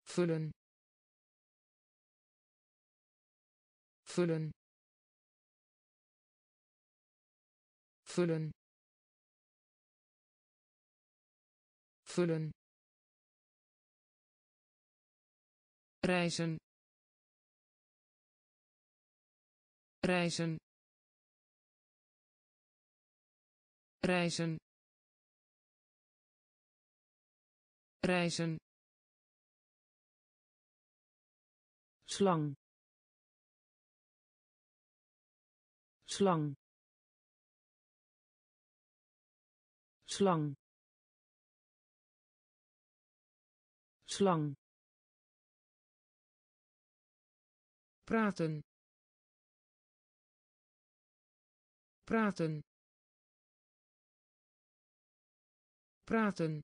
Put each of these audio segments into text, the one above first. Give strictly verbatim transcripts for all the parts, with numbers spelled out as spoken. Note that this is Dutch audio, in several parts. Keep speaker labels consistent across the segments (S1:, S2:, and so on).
S1: vullen vullen vullen vullen reizen reizen reizen reizen slang slang slang slang praten praten praten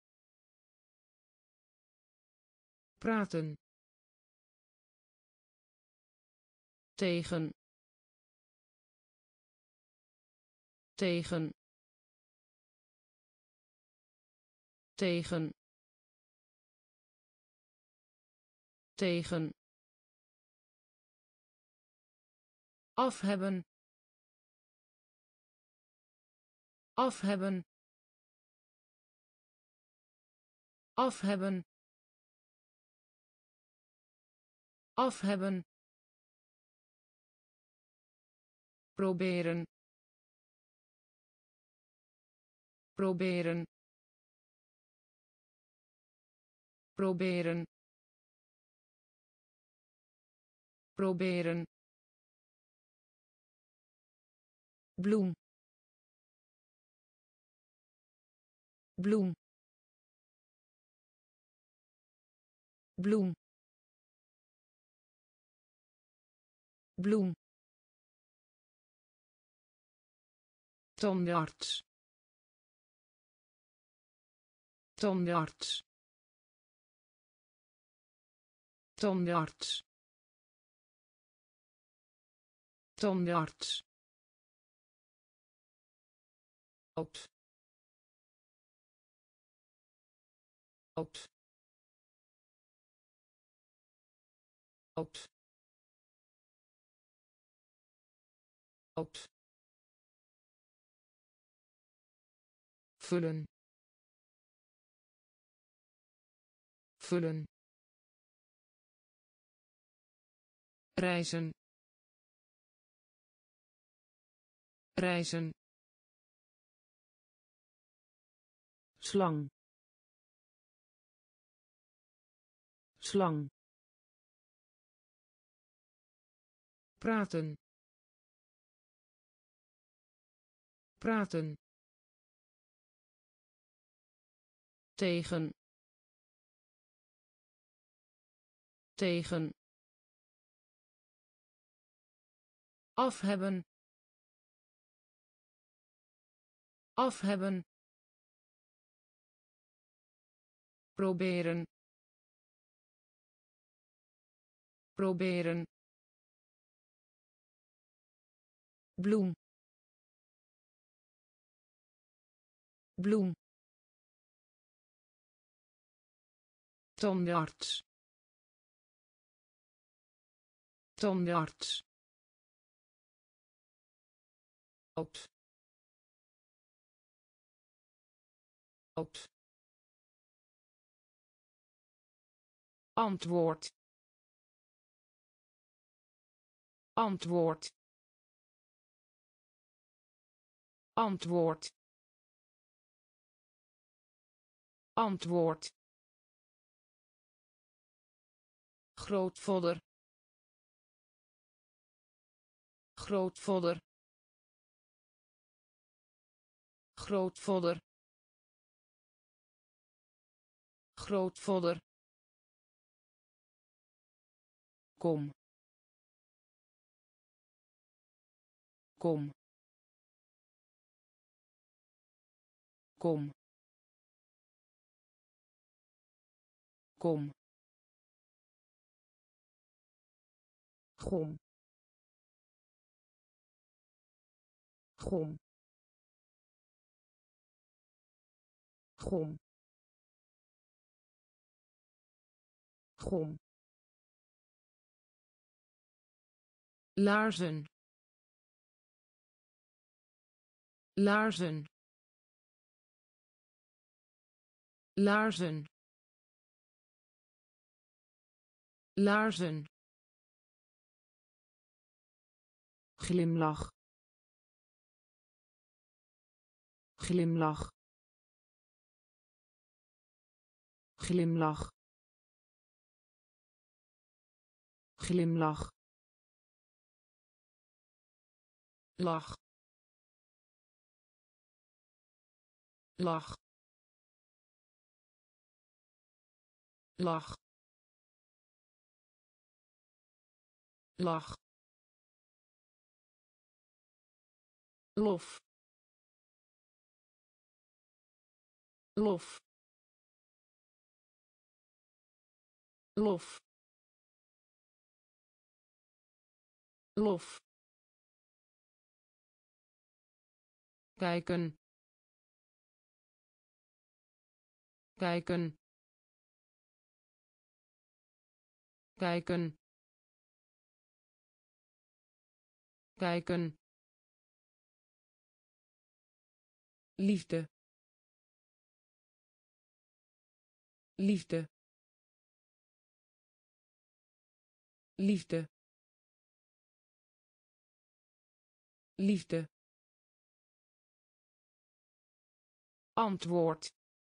S1: praten tegen tegen tegen tegen af hebben af hebben af hebben af hebben proberen proberen proberen proberen bloem bloem bloem bloem tandarts tandarts tandarts tandarts oud oud oud oud vullen vullen reizen reizen slang slang praten praten tegen tegen af hebben af hebben proberen proberen bloem bloem tandarts tandarts oud oud antwoord antwoord antwoord antwoord grootvader grootvader grootvader grootvader kom kom kom kom gom gom gom gom, laarzen, laarzen, laarzen, laarzen, glimlach, glimlach, glimlach, glimlach, lach, lach, lach, lach, lof, lof, lof, lof, kijken, kijken, kijken, kijken, liefde, liefde, liefde, liefde, antwoord,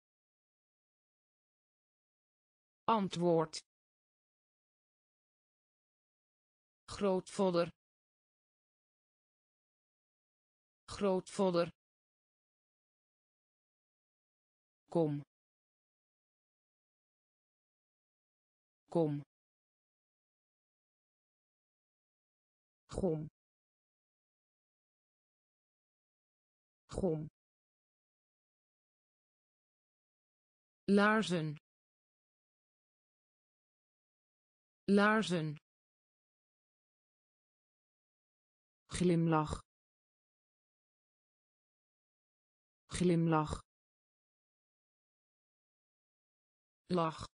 S1: antwoord, grootvader, grootvader, kom, kom, gom, gom, laarzen, laarzen, glimlach, glimlach, lach,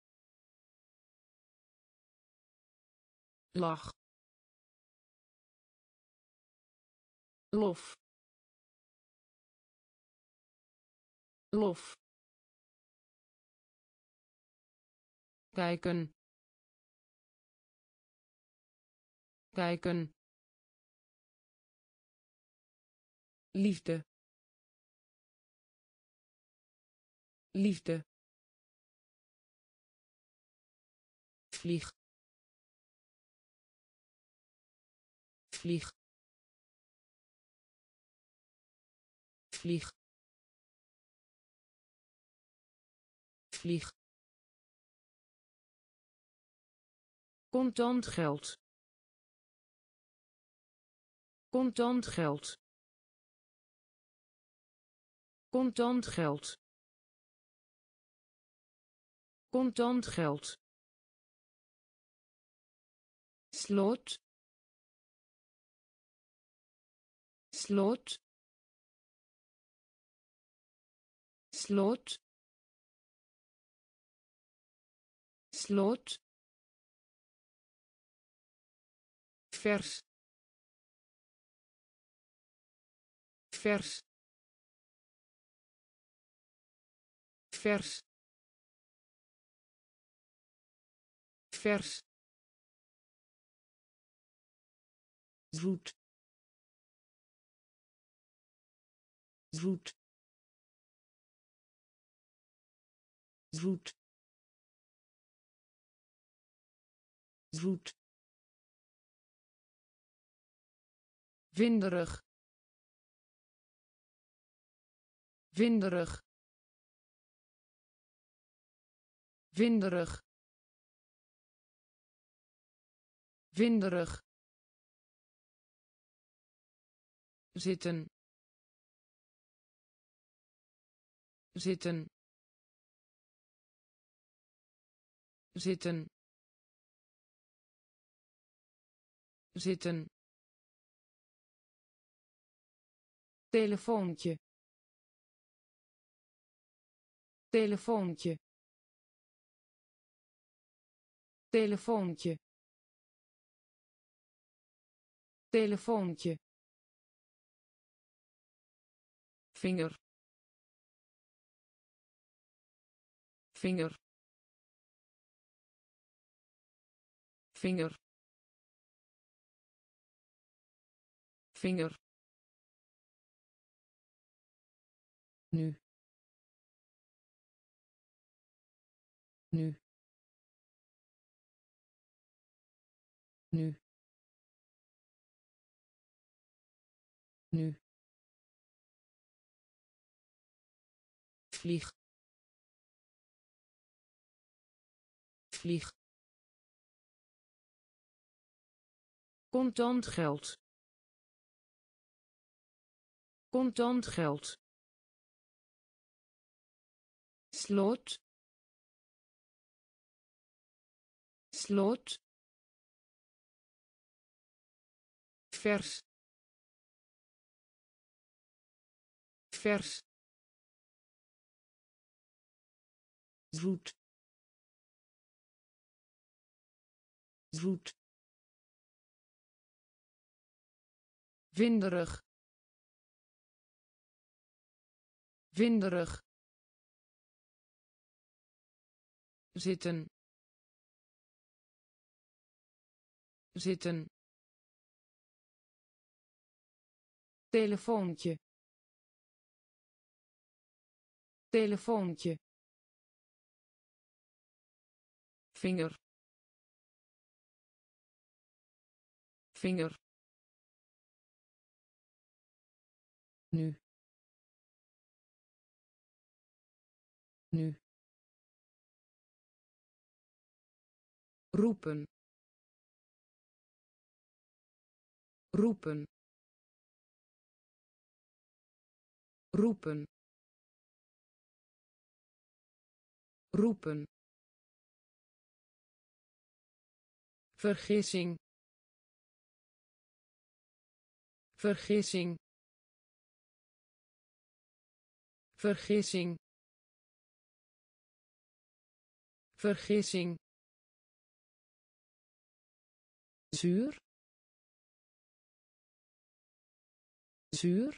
S1: lach, lof, lof, kijken, kijken, liefde, liefde, vlieg, vlieg, vlieg, vlieg, contant geld, contant geld, contant geld, contant geld, slot, slot, slot, slot, vers, vers, vers, vers, zoet, zoet, zoet, zoet, winderig, winderig, winderig, winderig, zitten, zitten, zitten, zitten, telefoontje, telefoontje, telefoontje telefoontje vinger vinger vinger vinger nu nu nu nu vlieg vlieg contant geld contant geld slot slot vers vers zoet zoet winderig winderig zitten zitten telefoontje telefoontje vinger vinger nu nu roepen roepen roepen roepen vergissing vergissing vergissing vergissing zuur zuur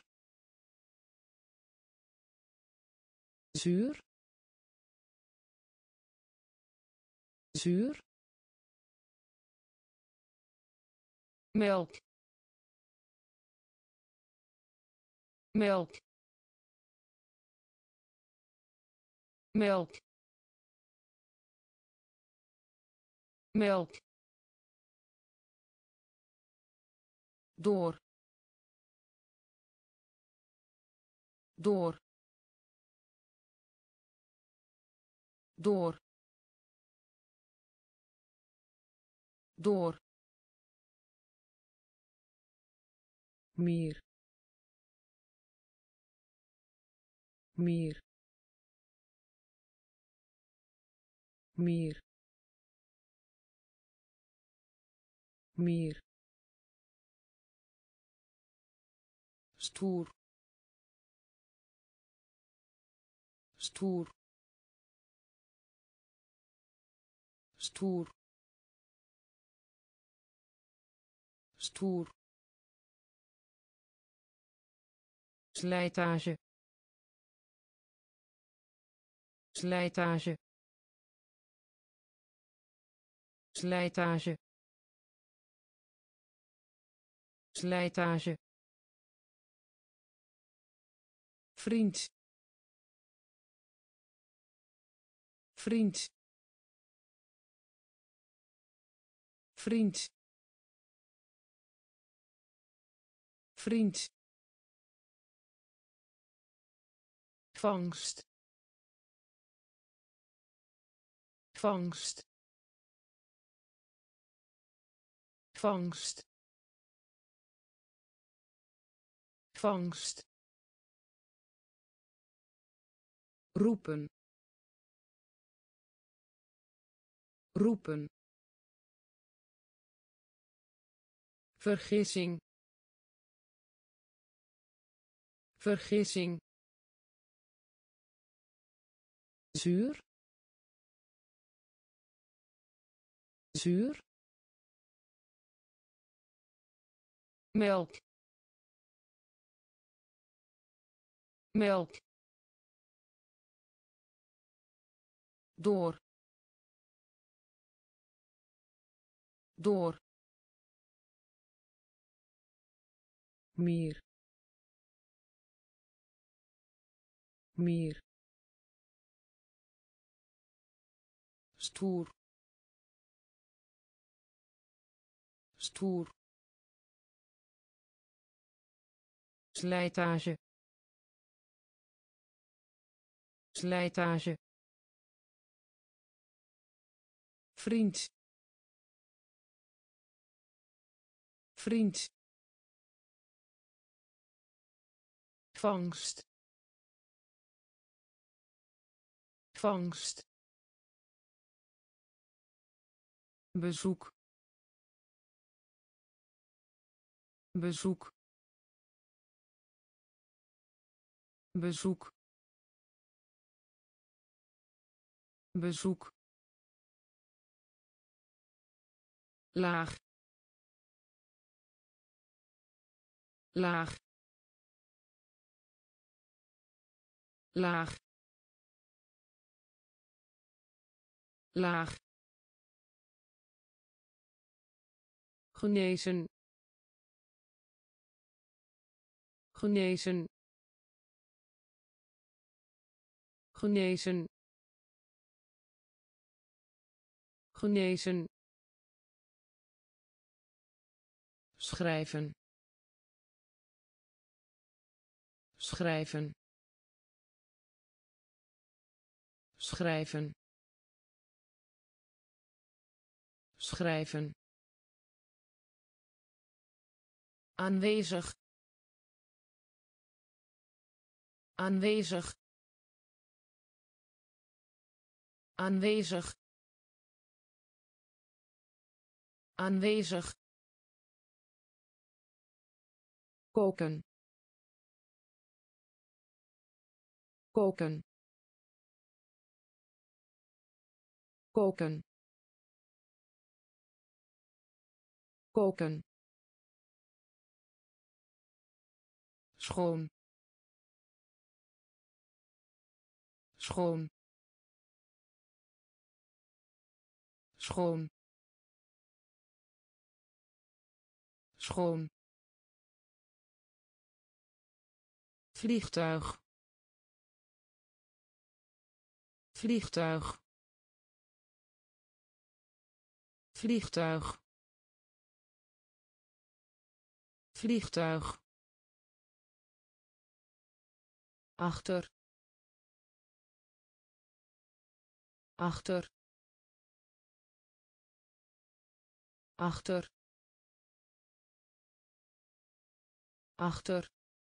S1: zuur zuur melk melk melk melk door door door door meer meer meer meer stoer stoer stoer stoer slijtage slijtage slijtage slijtage vriend vriend vriend vriend vangst vangst vangst vangst roepen roepen vergissing vergissing zuur zuur, melk, melk, door, door, meer, meer, stoer, stoer, slijtage, slijtage, vriend, vriend, vangst, vangst, bezoek, bezoek, bezoek, bezoek, laag, laag, laag, laag, genezen, genezen, genezen, genezen, schrijven, schrijven, schrijven, schrijven, aanwezig, aanwezig, aanwezig, aanwezig, koken, koken, koken, koken, schoon, schoon, schoon, schoon, vliegtuig, vliegtuig, vliegtuig, vliegtuig, achter, achter, achter, achter,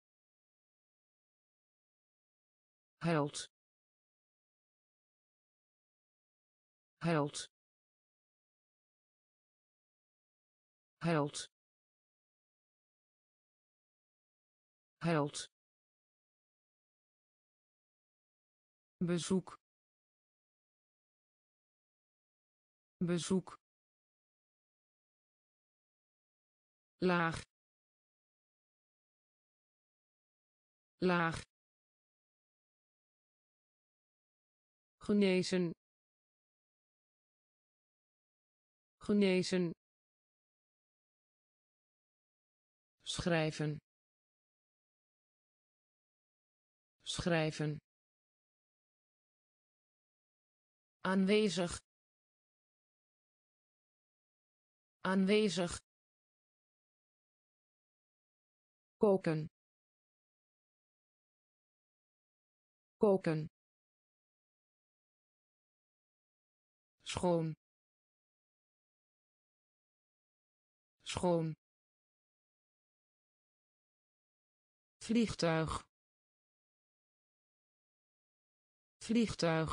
S1: held, held, held, held, bezoek, bezoek, laag, laag, genezen, genezen, schrijven, schrijven, aanwezig, aanwezig, koken, koken, schoon, schoon, vliegtuig, vliegtuig,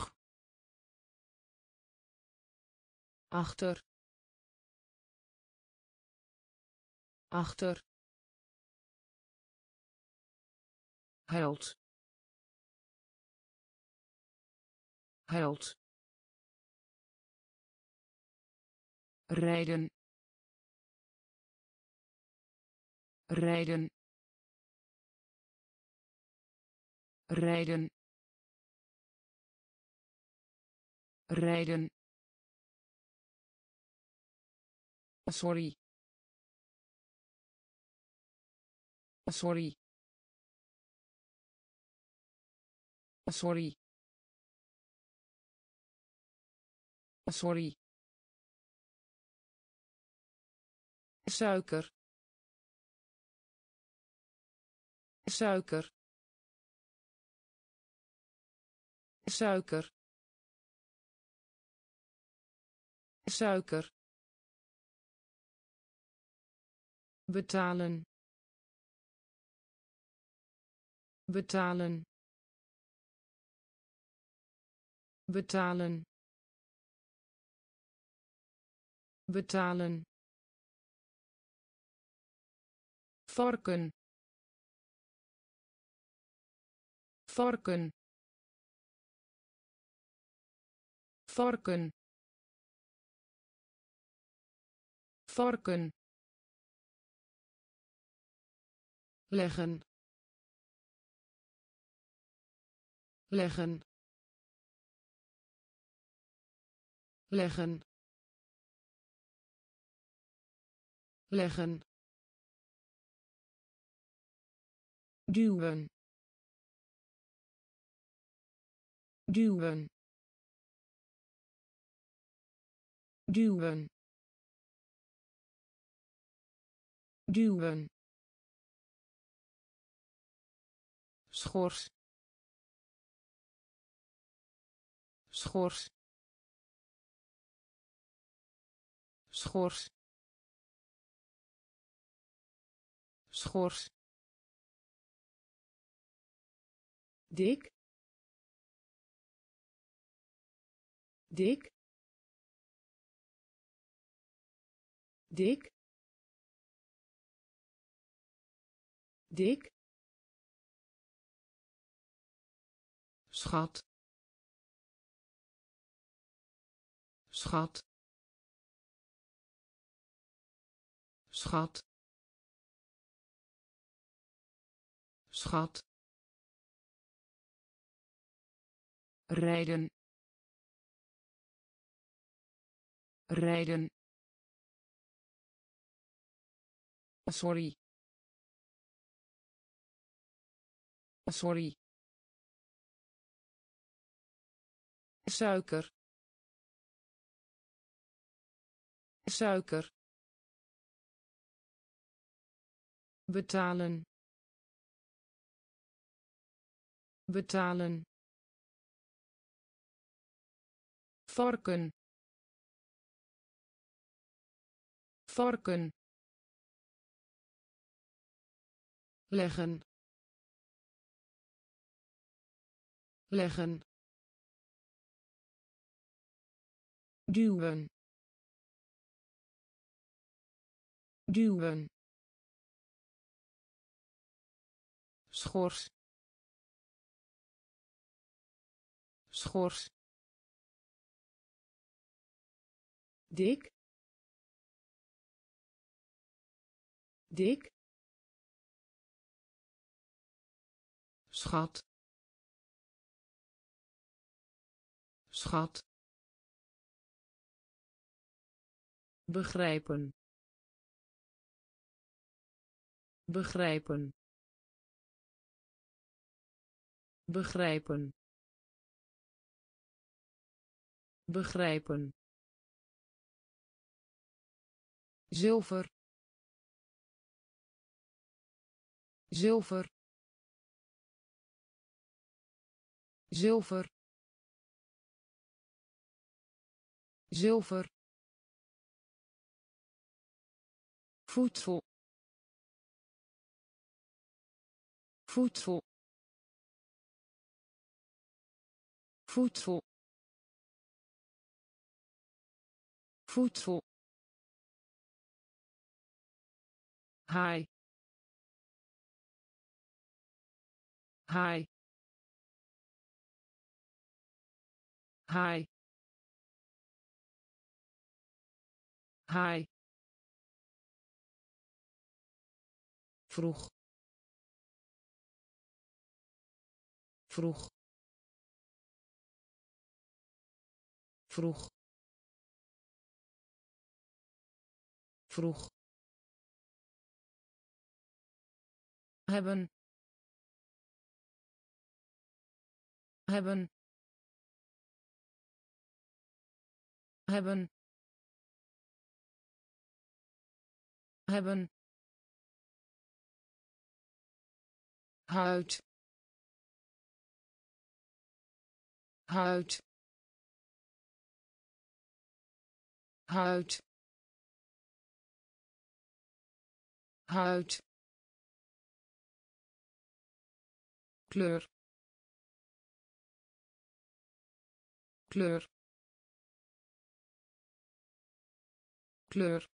S1: achter, achter, held, held, rijden rijden rijden rijden sorry sorry sorry sorry suiker suiker suiker suiker betalen betalen betalen betalen varken varken varken varken leggen leggen leggen leggen duwen duwen duwen duwen schors schors schors schors dik dik dik dik schat schat schat schat rijden rijden sorry sorry suiker suiker betalen betalen varken varken leggen leggen duwen duwen schors schors dik dik schat schat begrijpen begrijpen begrijpen begrijpen zilver zilver zilver zilver voedsel voedsel voedsel voedsel haai haai haai Haai. Vroeg. Vroeg. Vroeg. Vroeg. Hebben. Hebben. Hebben. Hebben. Huid. Huid. Huid. Huid. Kleur. Kleur. Kleur.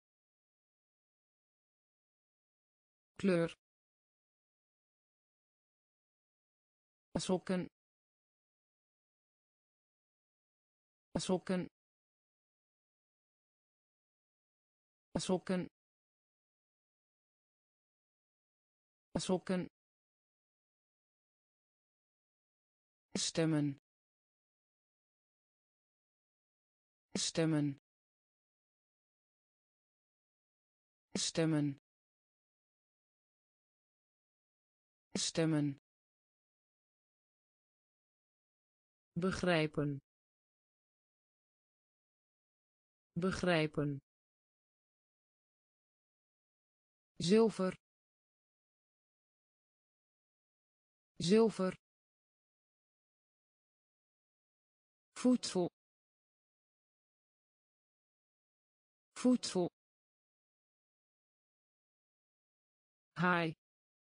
S1: Kleur. Sokken. Sokken. Sokken. Sokken. Stemmen. Stemmen. Stemmen. Stemmen. Begrijpen. Begrijpen. Zilver. Zilver. Voedsel. Voedsel. Haai.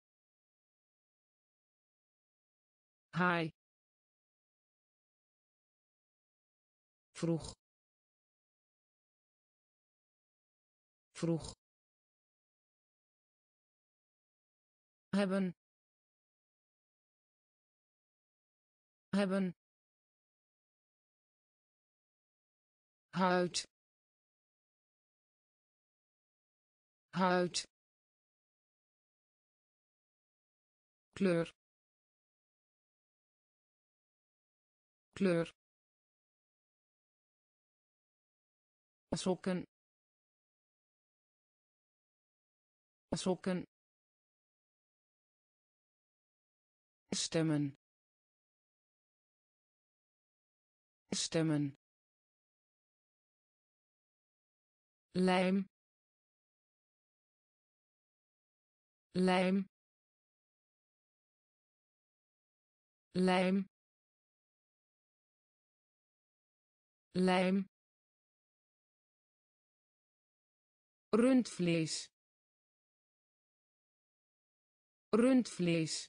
S1: Haai. Vroeg. Vroeg. Hebben. Hebben. Huid. Huid. Kleur. Kleur. Sokken. Sokken. Stemmen. Stemmen. Lijm. Lijm. Lijm. Lijm. Rundvlees. Rundvlees.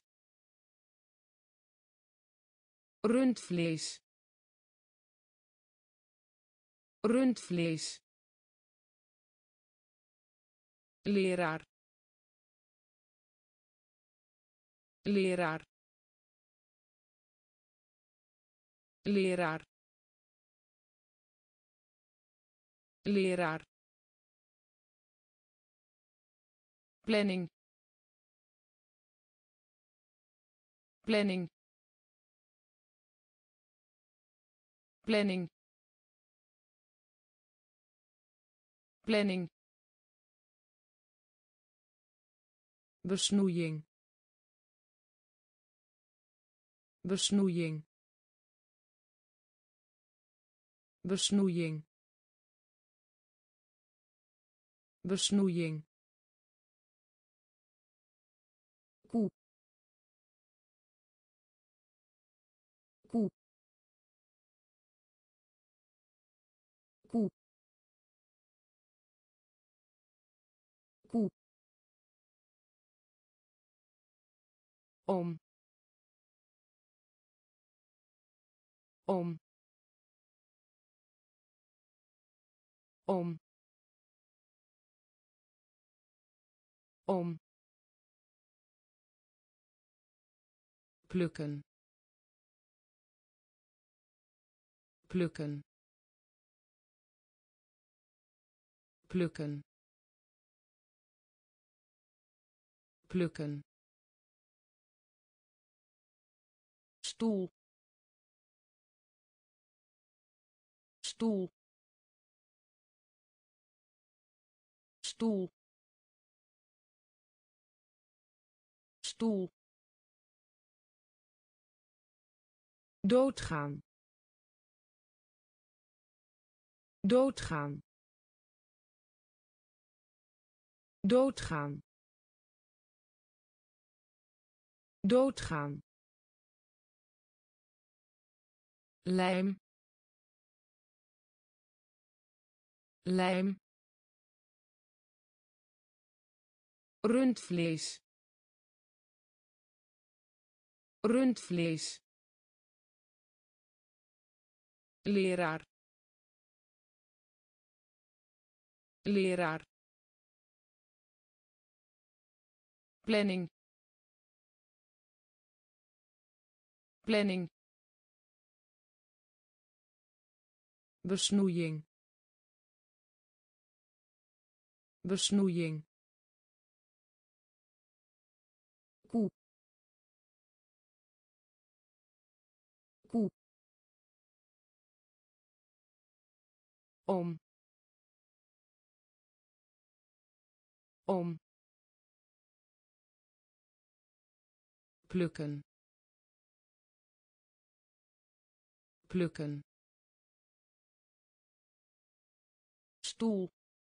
S1: Rundvlees. Rundvlees. Leraar. Leraar. Leraar. Leraar. Planning. Planning. Planning. Planning. Besnoeiing. Besnoeiing. Besnoeiing. Besnoeiing. Koe. Koe. Koe. Koe. Om. Om. Om. Om. Plukken. Plukken. plukken plukken stoel stoel stoel stoel doodgaan doodgaan doodgaan doodgaan lijm lijm rundvlees rundvlees leraar leraar planning planning besnoeiing besnoeiing koe koe om om plukken plukken stoel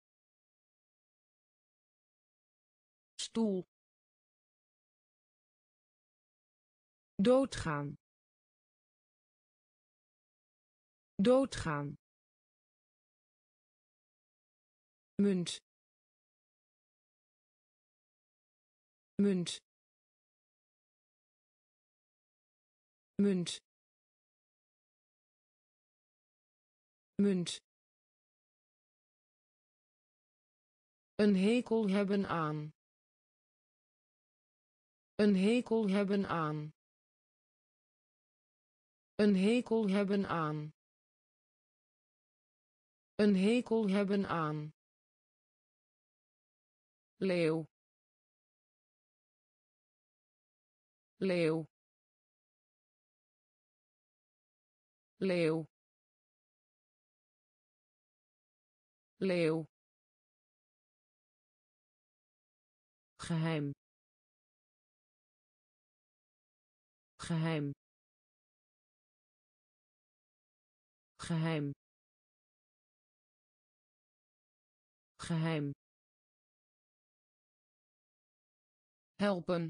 S1: stoel doodgaan doodgaan munt munt munt munt een hekel hebben aan een hekel hebben aan een hekel hebben aan een hekel hebben aan leeuw leeuw leeuw leeuw geheim geheim geheim geheim helpen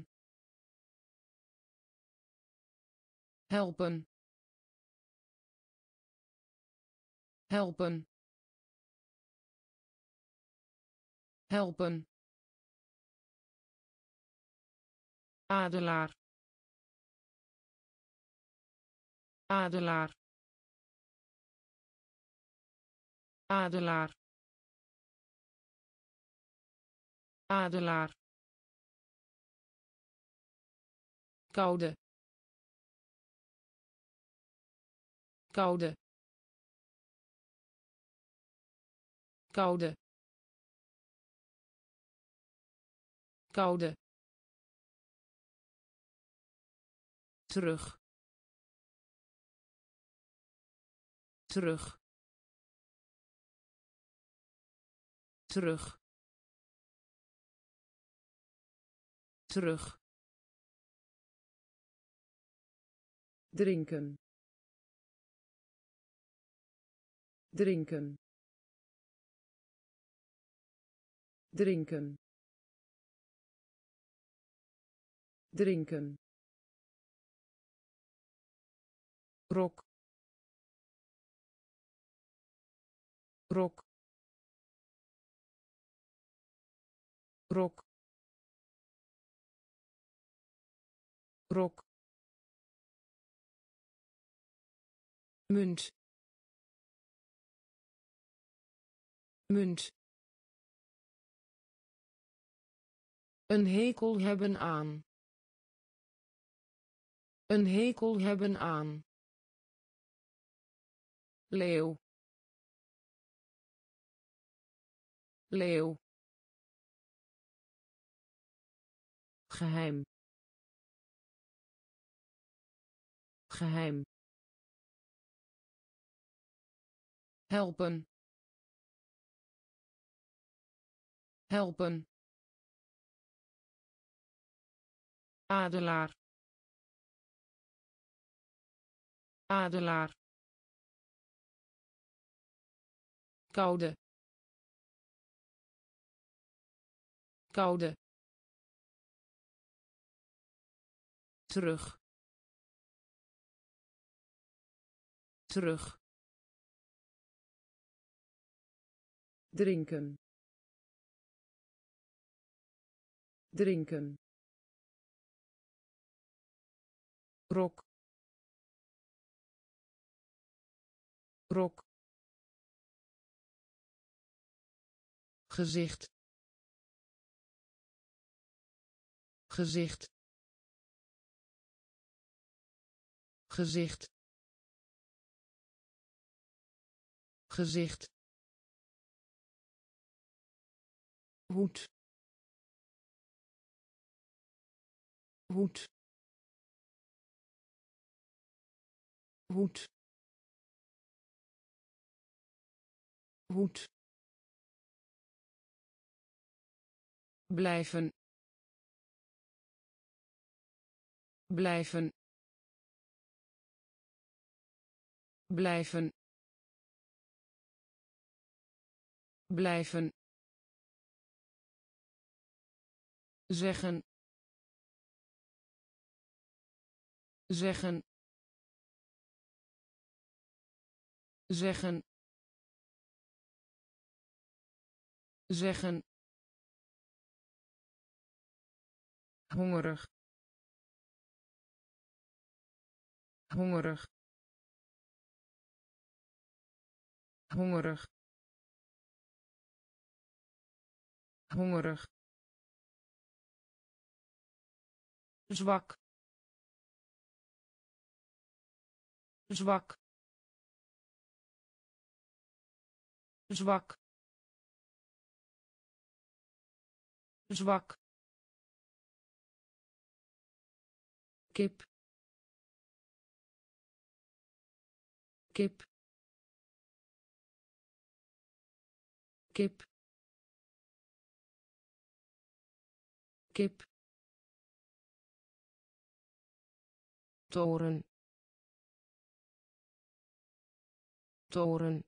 S1: helpen helpen helpen adelaar adelaar adelaar adelaar koude koude koude koude terug terug terug terug drinken drinken drinken drinken rok rok rok rok munt munt een hekel hebben aan een hekel hebben aan leeuw leeuw, geheim, geheim, helpen, helpen, adelaar, adelaar, koude, koude, terug, terug, drinken, drinken, rok, rok, gezicht, gezicht, gezicht, gezicht, hoed, hoed, hoed, hoed, blijven, blijven, blijven, blijven, zeggen, zeggen, zeggen, zeggen, hongerig, hongerig, hongerig, hongerig, zwak, zwak, zwak, zwak, kip, kip, kip, kip, toren, toren,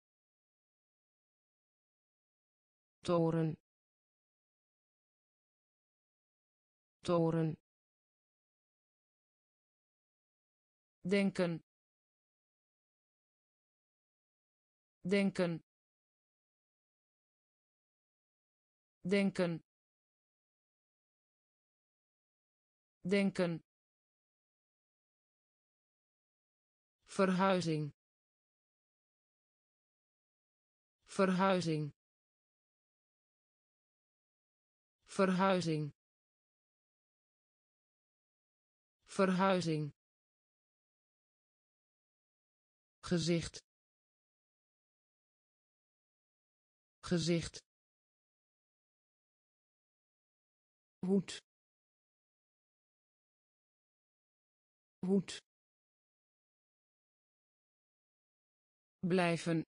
S1: toren, toren, denken, denken, denken, denken, verhuizing, verhuizing, verhuizing, verhuizing, gezicht, gezicht, hoed, hoed, blijven,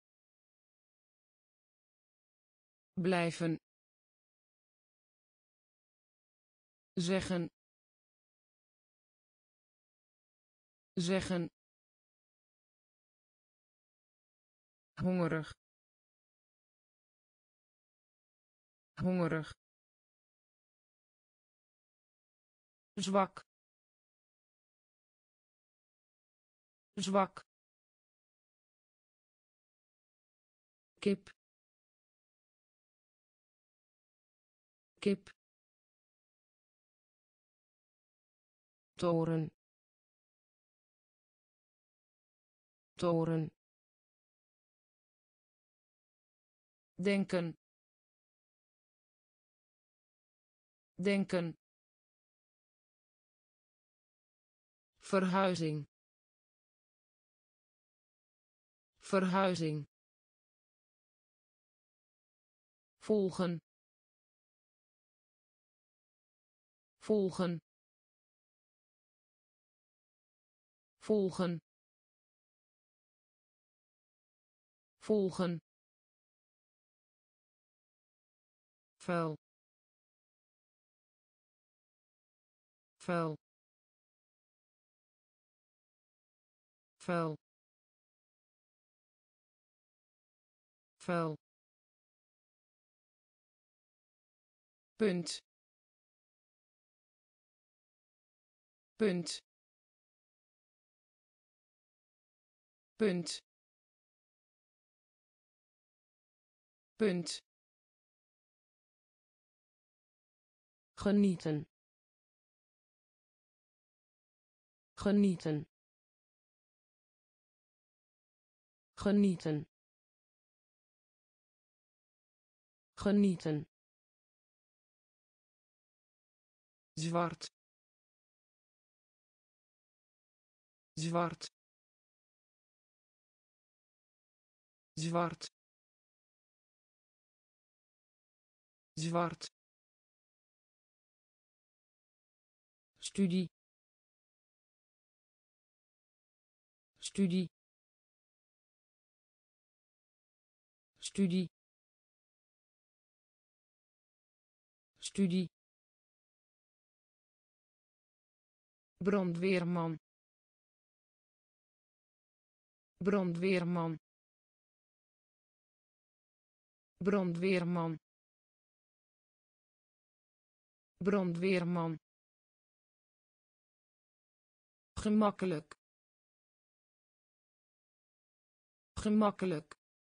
S1: blijven, zeggen, zeggen, hongerig, hongerig, zwak, zwak, kip, kip, toren, toren, denken, denken, verhuizing, verhuizing, volgen volgen volgen volgen vuil vuil vuil vuil punt punt punt punt genieten genieten genieten genieten zwart zwart zwart zwart studie studie studie studie brandweerman brandweerman brandweerman brandweerman gemakkelijk gemakkelijk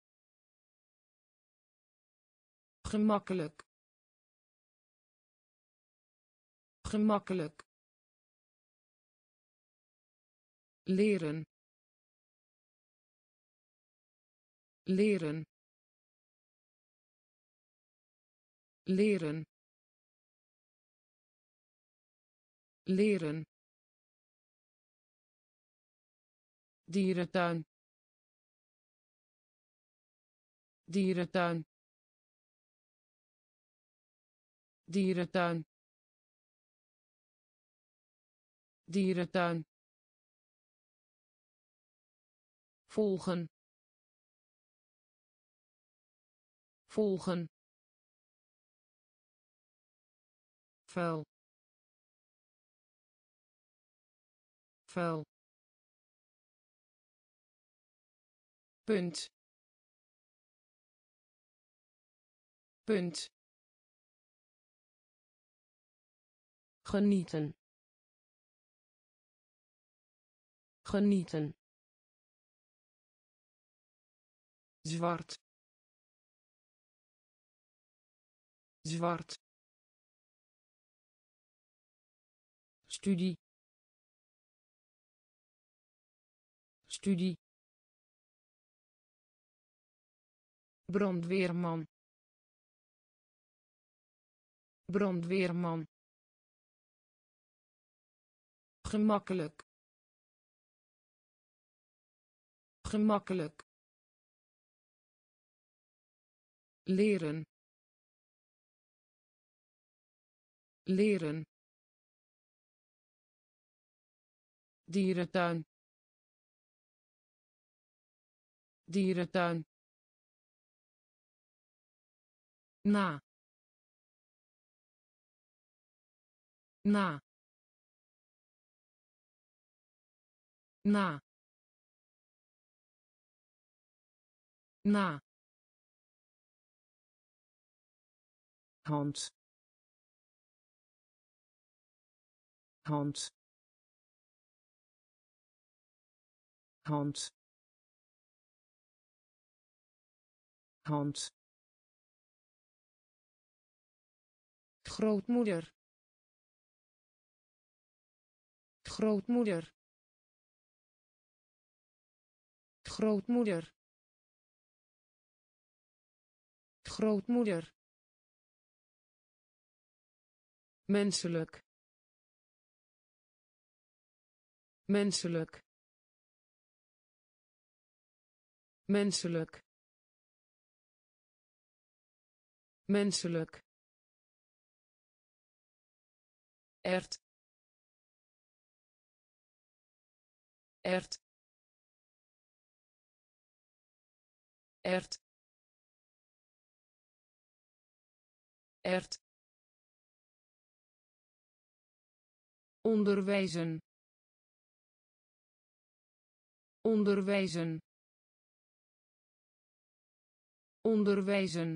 S1: gemakkelijk gemakkelijk leren leren leren leren dierentuin dierentuin dierentuin dierentuin volgen volgen vuil vuil punt punt genieten genieten zwart zwart studie studie brandweerman brandweerman gemakkelijk gemakkelijk leren leren dierentuin dierentuin na na na na hand hand hand hand grootmoeder grootmoeder grootmoeder grootmoeder menselijk menselijk menselijk menselijk, ert, ert, ert, ert, onderwijzen, onderwijzen, onderwijzen,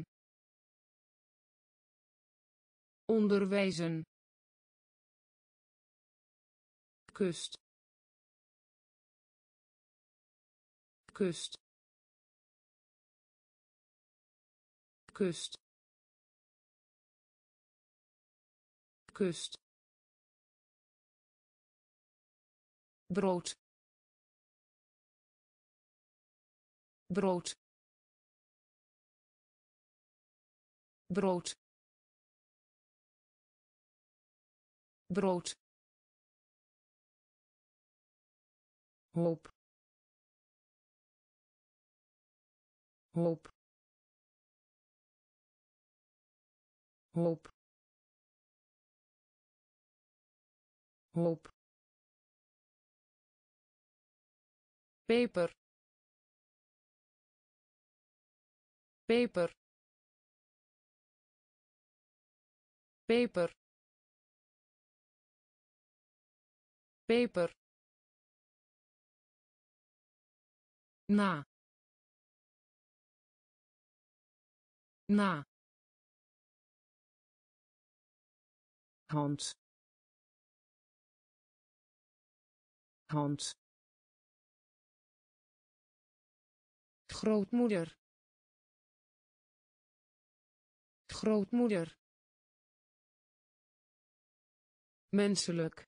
S1: onderwijzen, kust, kust, kust, kust, brood, brood, brood, brood, hoop, hoop, hoop, hoop, peper, peper, peper, peper, na, na, hand, hand, grootmoeder, grootmoeder, menselijk,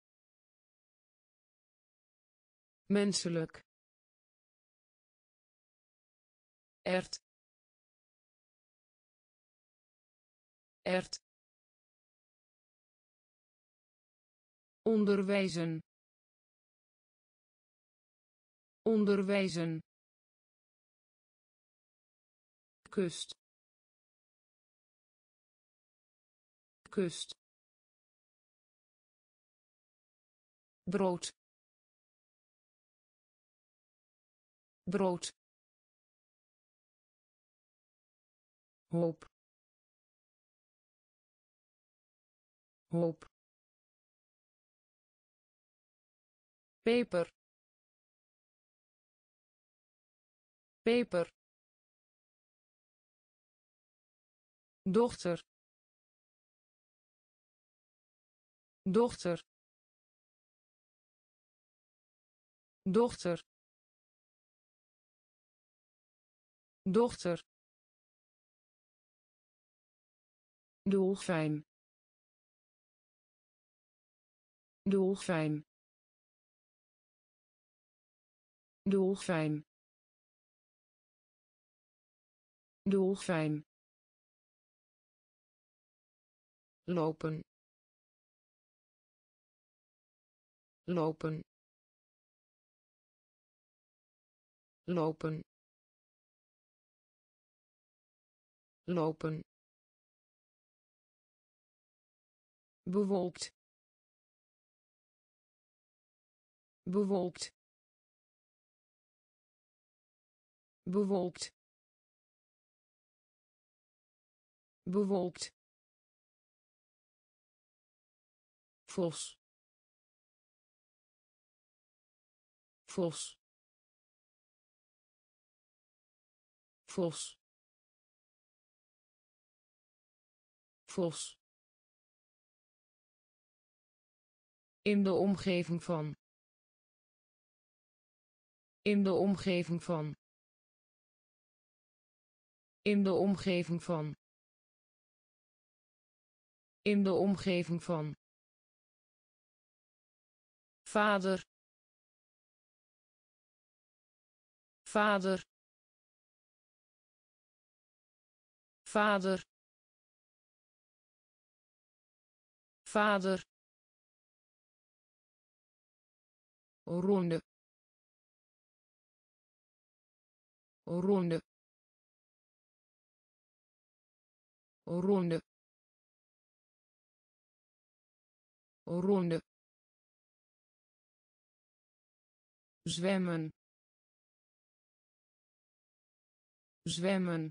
S1: menselijk, ert, ert, onderwijzen, onderwijzen, kust, kust, brood, brood, hoop, hoop, peper, peper, dochter, dochter, dochter, dochter, dolfijn, dolfijn, dolfijn, dolfijn, lopen, lopen, lopen, lopen, bewolkt, bewolkt, bewolkt, bewolkt, vos, vos, vos, vos, in de omgeving van, in de omgeving van, in de omgeving van, in de omgeving van, vader, vader, vader, vader, ronde, ronde, ronde ronde zwemmen zwemmen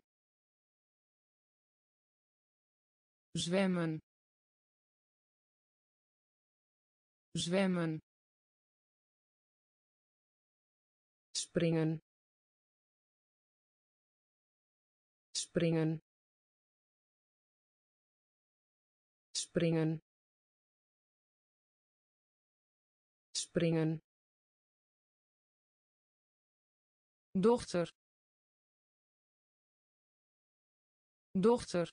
S1: zwemmen zwemmen springen springen springen springen dochter dochter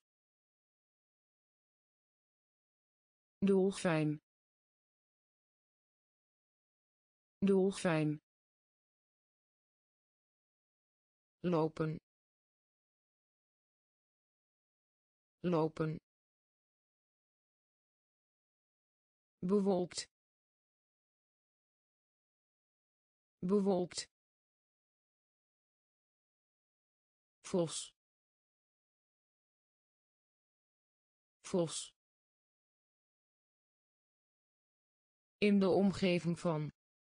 S1: dolfijn dolfijn lopen lopen bewolkt bewolkt vos vos in de omgeving van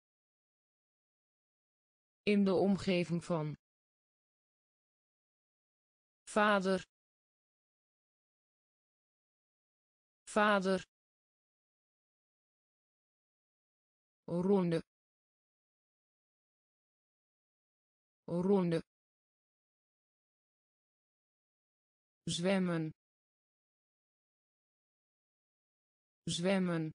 S1: in de omgeving van vader vader ronde ronde zwemmen zwemmen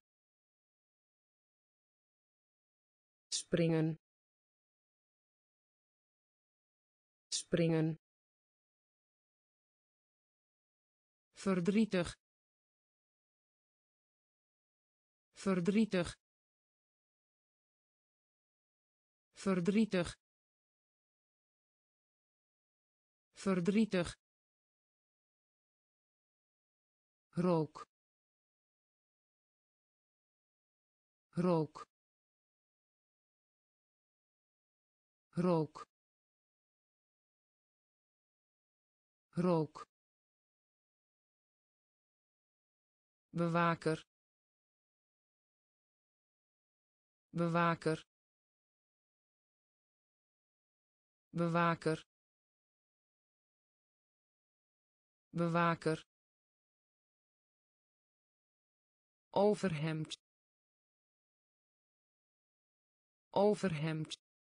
S1: springen springen verdrietig verdrietig verdrietig verdrietig rook rook rook rook bewaker bewaker bewaker bewaker overhemd overhemd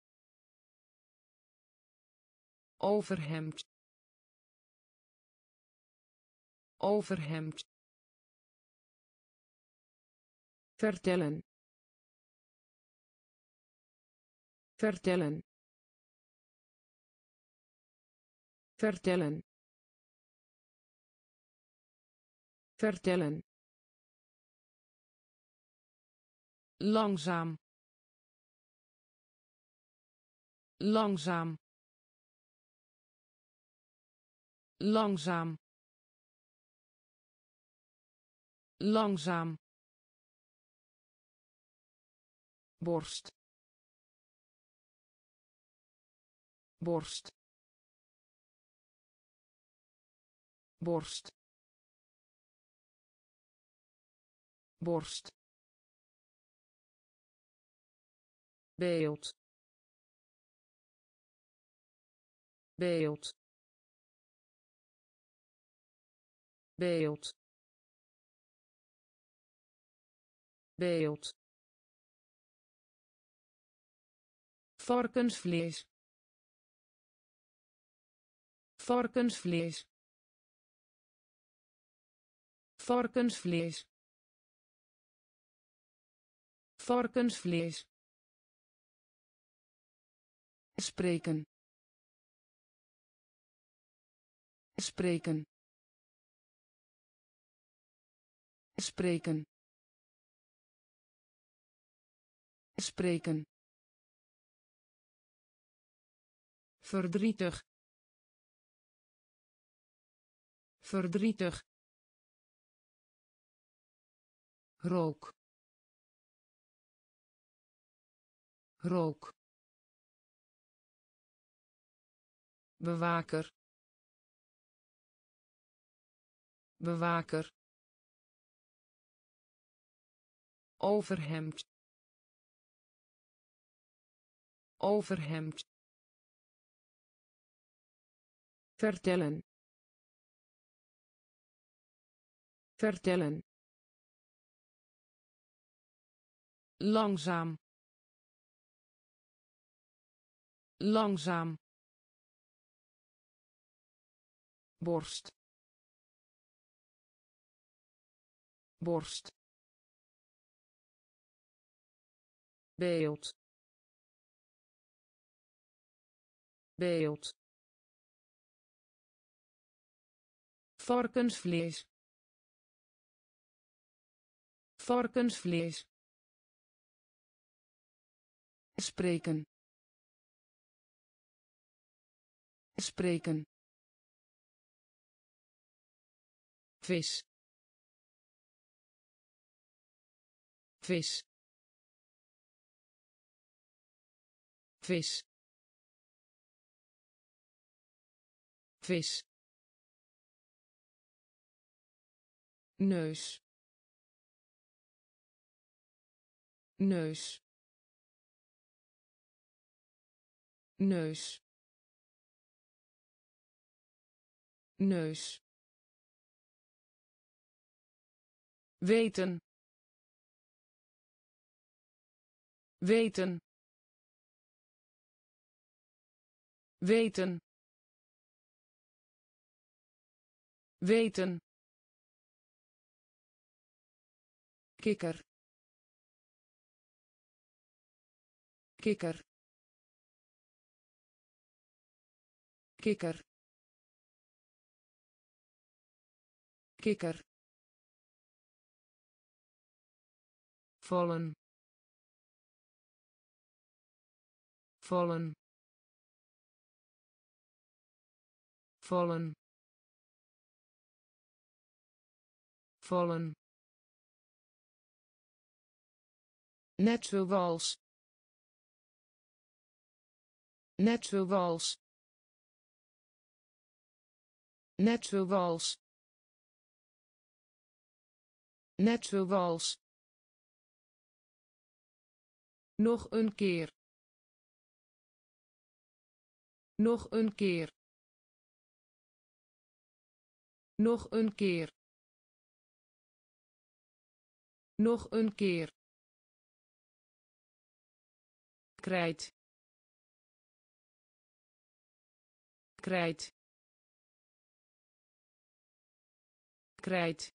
S1: overhemd overhemd vertellen vertellen vertellen vertellen langzaam langzaam langzaam langzaam borst borst borst borst beeld beeld beeld beeld varkensvlees varkensvlees varkensvlees varkensvlees spreken spreken spreken spreken verdrietig verdrietig rook rook bewaker bewaker, overhemd, overhemd, vertellen, vertellen, langzaam, langzaam, borst, borst, beeld, beeld, varkensvlees, varkensvlees, spreken, spreken, vis, vis, vis, vis, neus, neus, neus, neus, weten, weten, weten, weten, kikker, kikker, kikker, kikker, vallen, vallen, vallen, vallen, net zoals, net zoals, net zoals, net zoals, nog een keer, nog een keer, nog een keer, nog een keer, krijt, krijt, krijt,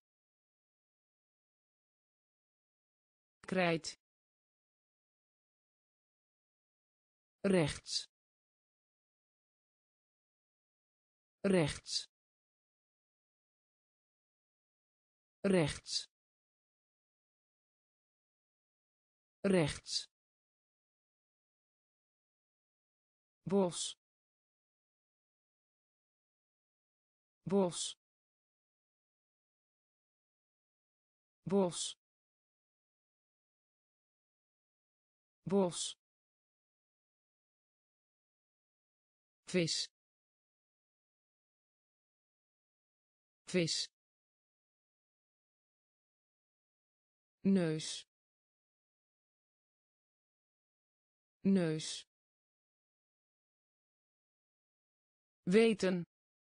S1: krijt, rechts, rechts, rechts, rechts, bos, bos, bos, bos, vis, vis, neus, neus, weten,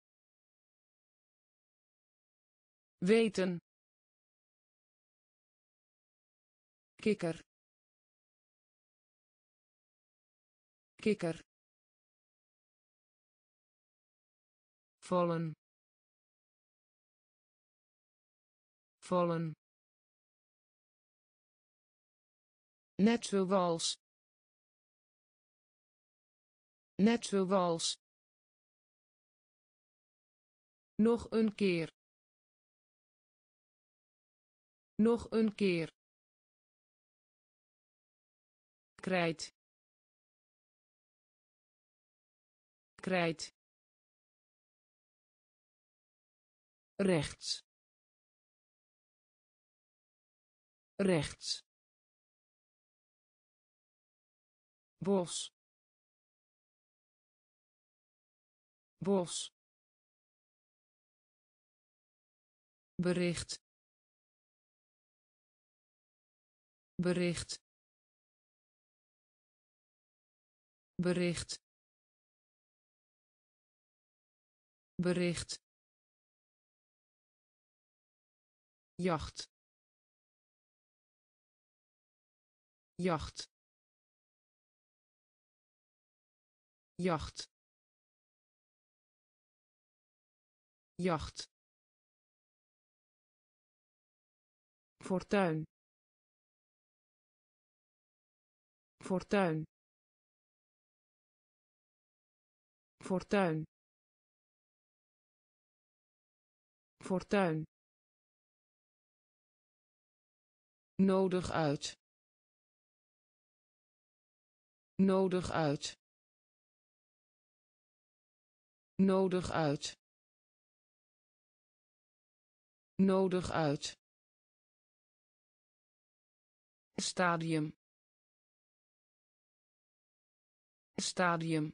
S1: weten, kikker, kikker, vallen, vallen, net zoals, net zoals, nog een keer, nog een keer, krijt, krijt, rechts, rechts, bos, bos, bericht bericht bericht bericht jacht jacht jacht jacht fortuin fortuin fortuin fortuin nodig uit nodig uit nodig uit nodig uit stadium stadium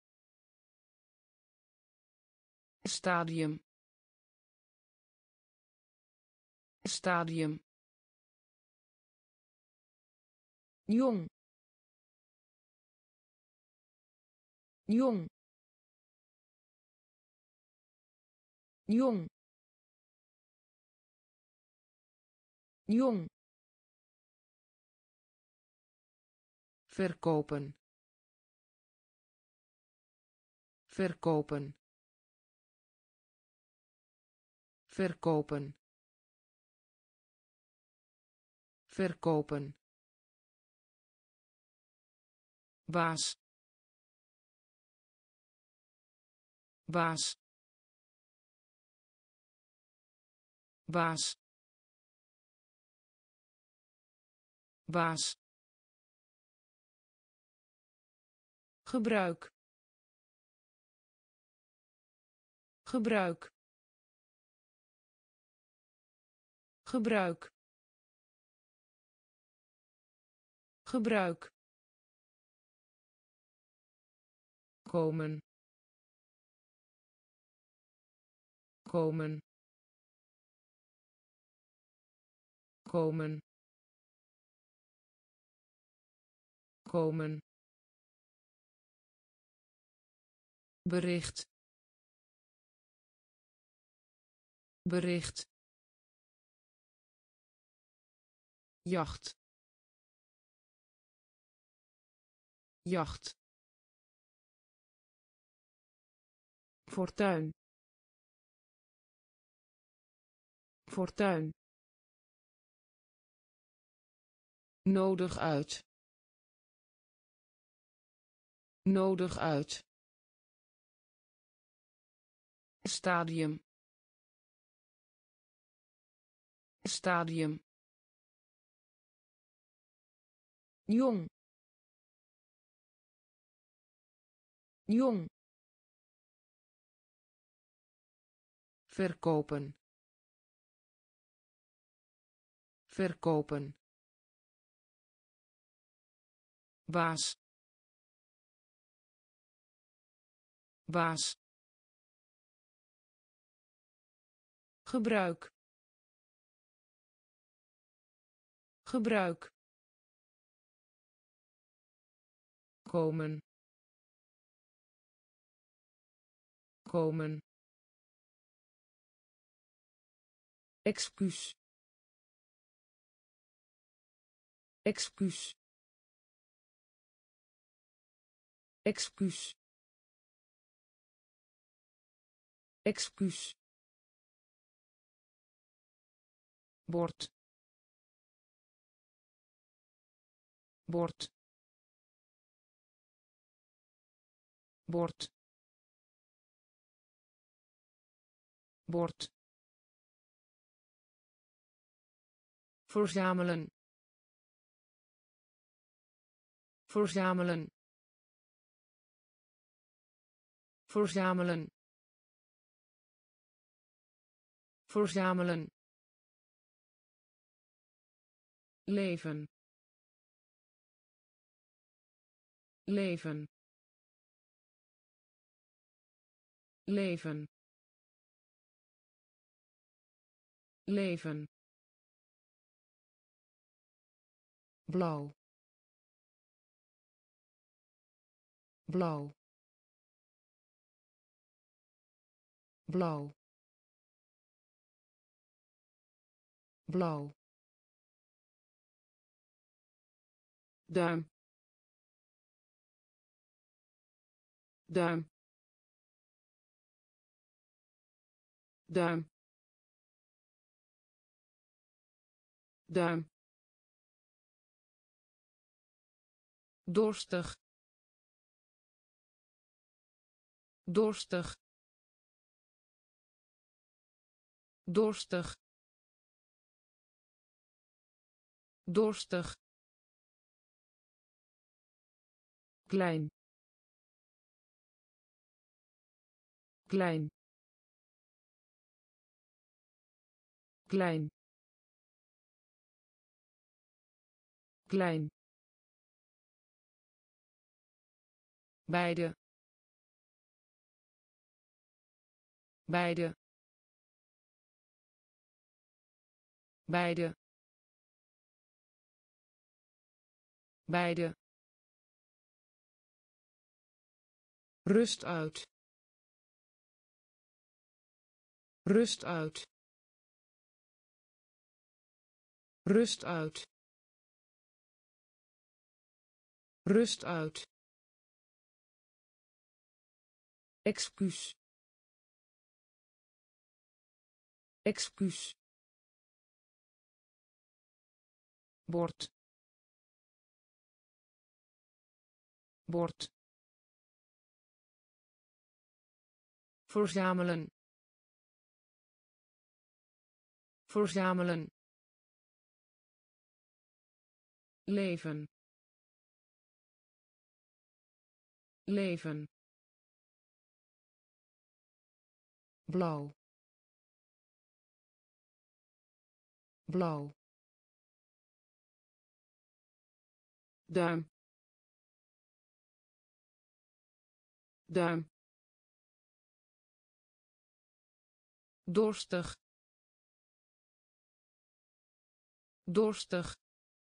S1: stadium stadium jong jong jong jong verkopen verkopen verkopen verkopen baas baas baas baas gebruik gebruik gebruik gebruik komen komen komen komen bericht bericht jacht jacht fortuin fortuin nodig uit nodig uit stadium stadium jong jong verkopen verkopen baas baas gebruik gebruik komen komen excuus excuus excuus excuus bord bord bord bord verzamelen verzamelen verzamelen verzamelen leven leven leven leven, blauw, blauw, blauw, blauw, duim, duim, duim, duim, dorstig, dorstig, dorstig, dorstig, klein, klein, klein, klein, beide, beide, beide, beide, rust uit, rust uit, rust uit, rust uit, excuus, excuus, bord, bord, verzamelen, verzamelen, leven, leven, blauw, blauw, duim, duim, dorstig, dorstig,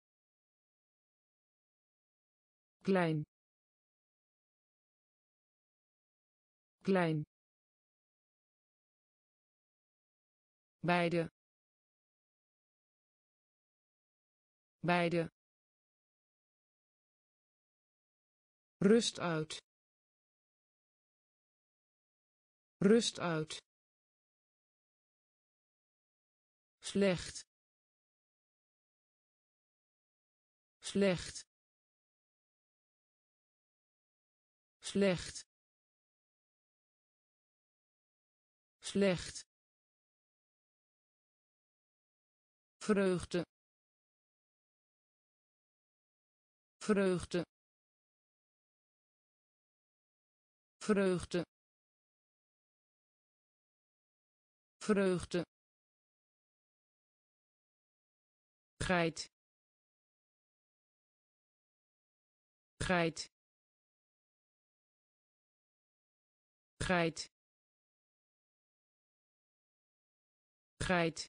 S1: klein, klein, beide, beide, rust uit, rust uit, slecht, slecht, slecht, slecht, vreugde, vreugde, vreugde, vreugde, geit, geit, geit, geit,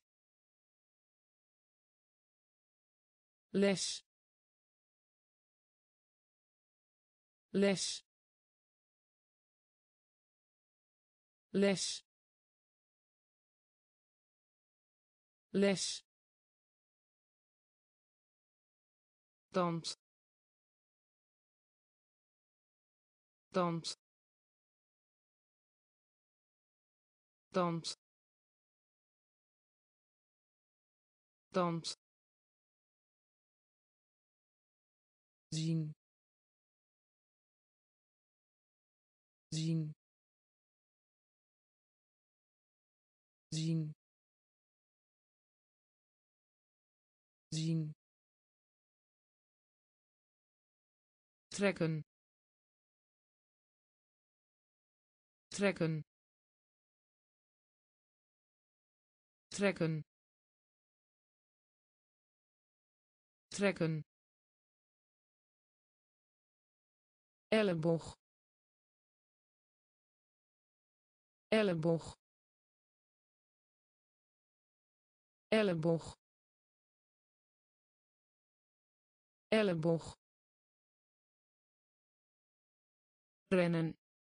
S1: les, les, les, les, tand, tand, tand, tand, zien, zien, zien, zien, trekken, trekken, trekken, trekken, elleboog, elleboog, elleboog elleboog rennen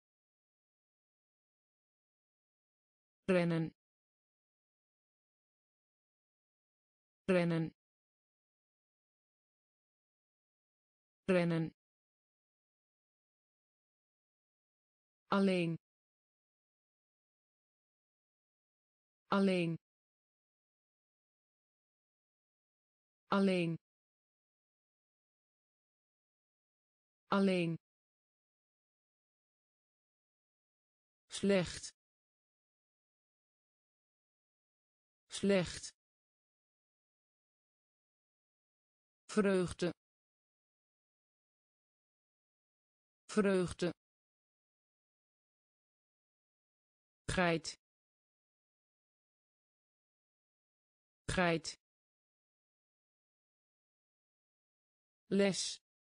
S1: rennen rennen rennen alleen alleen alleen alleen slecht slecht vreugde vreugde geit geit les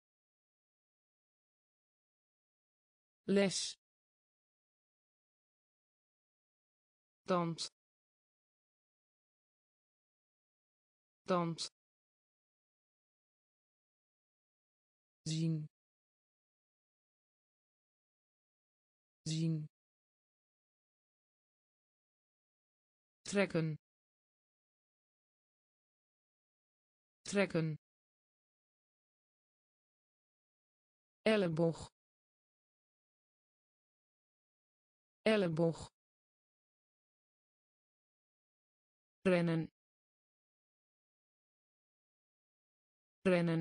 S1: les tand tand zien zien trekken trekken elleboog elleboog rennen rennen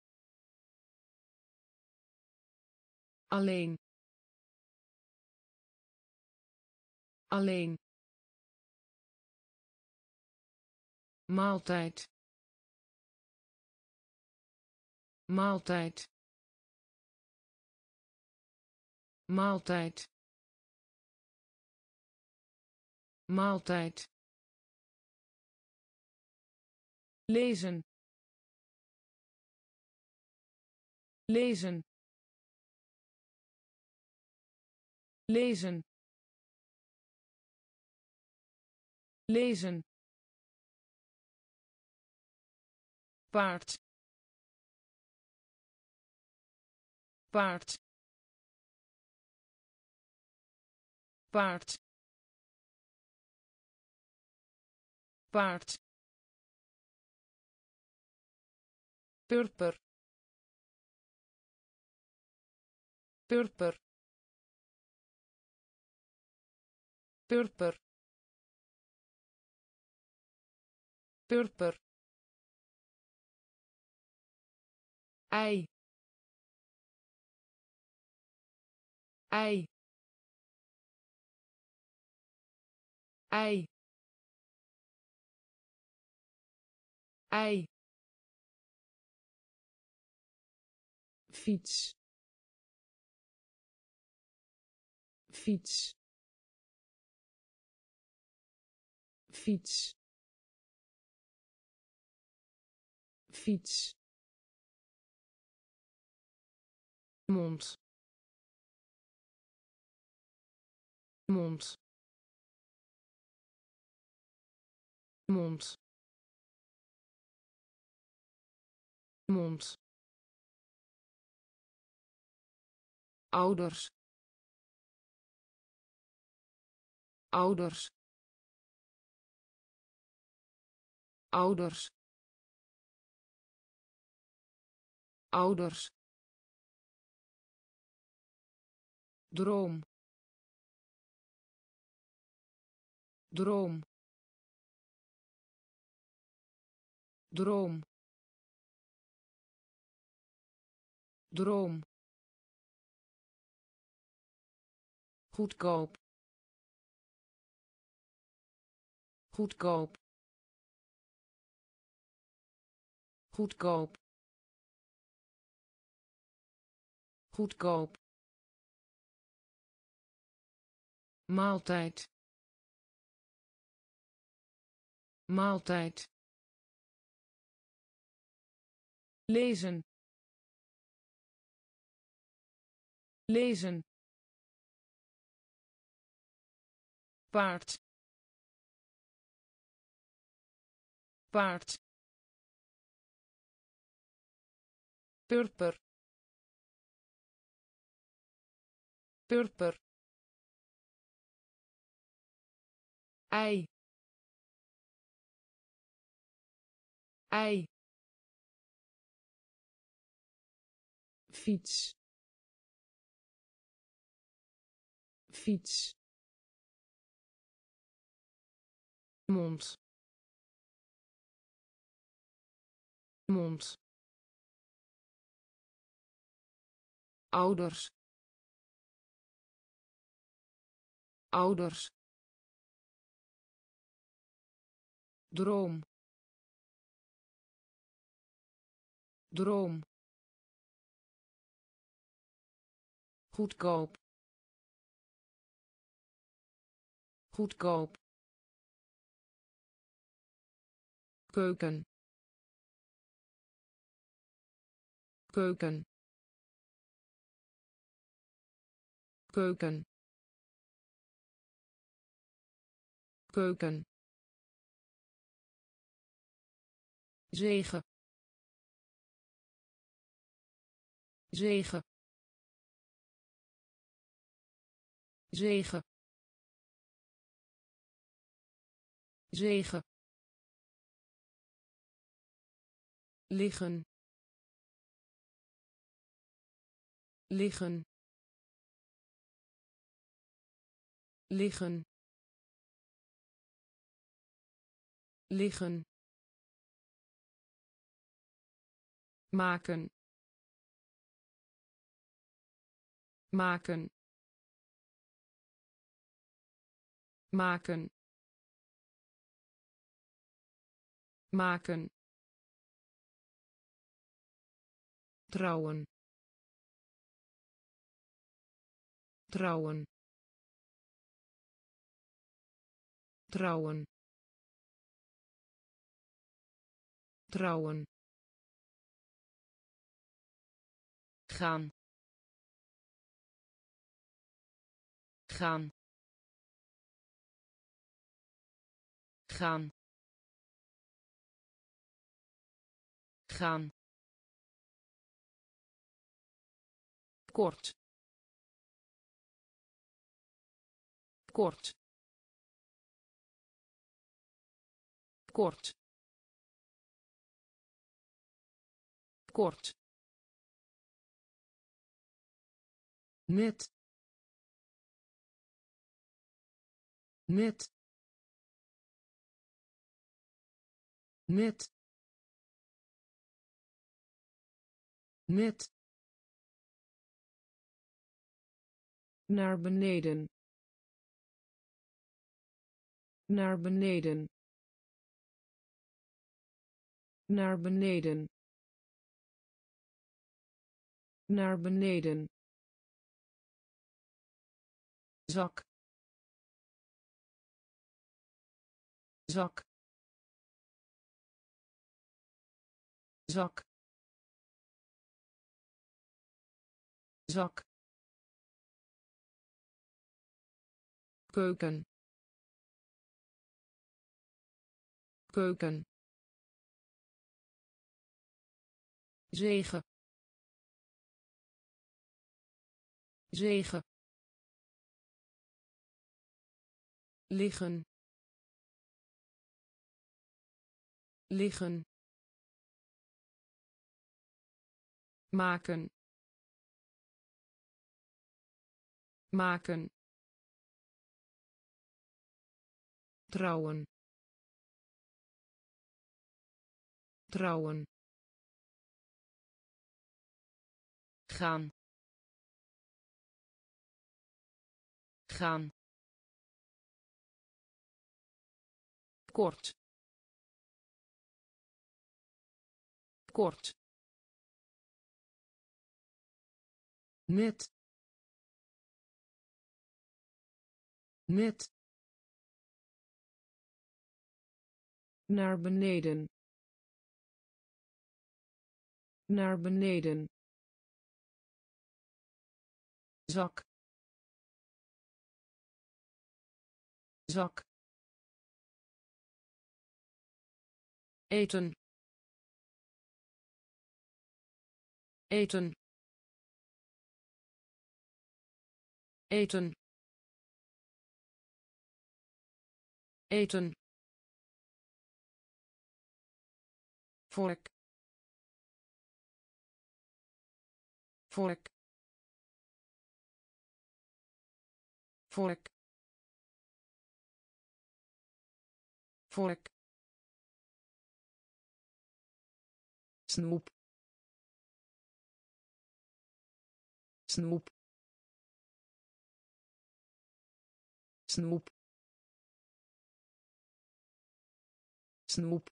S1: alleen alleen maaltijd maaltijd maaltijd maaltijd lezen lezen lezen lezen paard paard paard paard purper purper purper purper ei ei ei ei fiets fiets fiets fiets mond mond mond mond ouders ouders ouders ouders droom droom droom droom goedkoop goedkoop goedkoop goedkoop maaltijd maaltijd lezen lezen paard paard, purper, purper, ei, ei, fiets, fiets, mond, mond, ouders, ouders, droom, droom, goedkoop, goedkoop, keuken, keuken, keuken, keuken, zegen, zegen, zegen, zegen, liggen, liggen, liggen, liggen, maken, maken, maken, maken, trouwen, trouwen, trouwen, trouwen, gaan, gaan, gaan, gaan, kort, kort, kort, kort, net, net, net, net, naar beneden, naar beneden, naar beneden, naar beneden, zak, zak, zak, zak, keuken, keuken, zegen, zegen, liggen, liggen, maken, maken, trouwen, trouwen, gaan, gaan, kort, kort, net, net, naar beneden, naar beneden, zak, zak, eten eten eten eten vork vork vork vork snoep snoep snoep snoep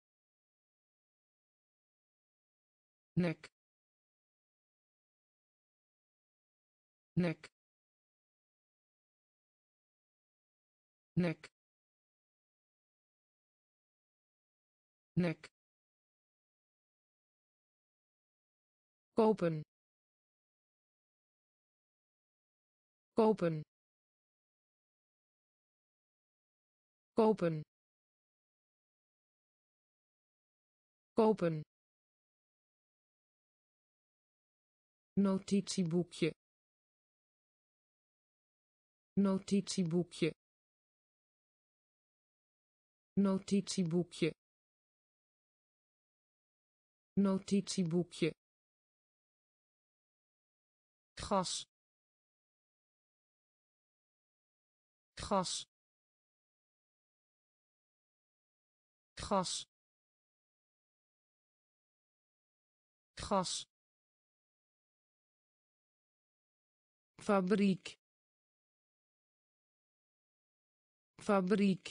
S1: nek nek nek nek kopen kopen kopen kopen notitieboekje notitieboekje notitieboekje notitieboekje gas gas gas gas fabriek fabriek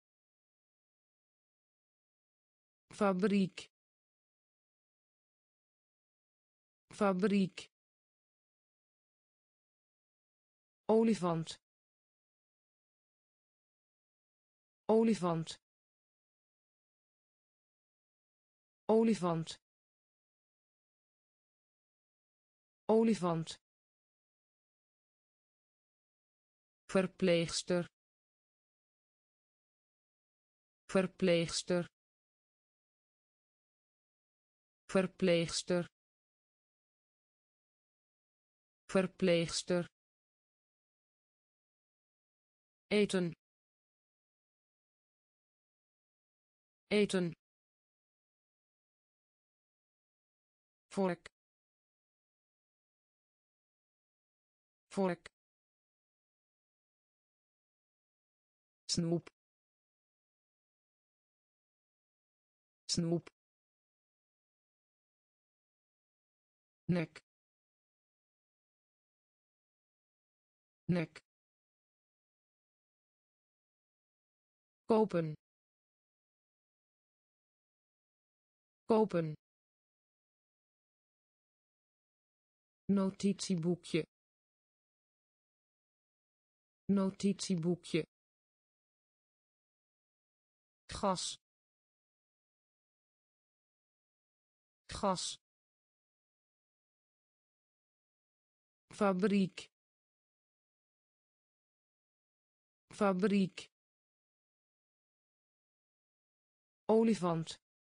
S1: fabriek fabriek olifant olifant olifant olifant verpleegster verpleegster verpleegster verpleegster eten eten vork vork snoep snoep nek nek kopen kopen notitieboekje notitieboekje gas gas fabriek fabriek olifant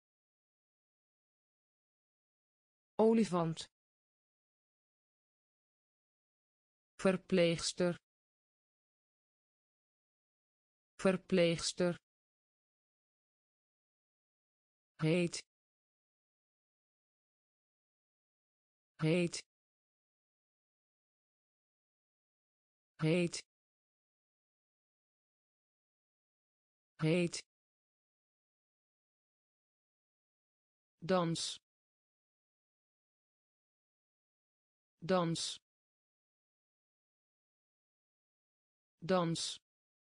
S1: olifant verpleegster verpleegster heet heet heet heet dans dans dans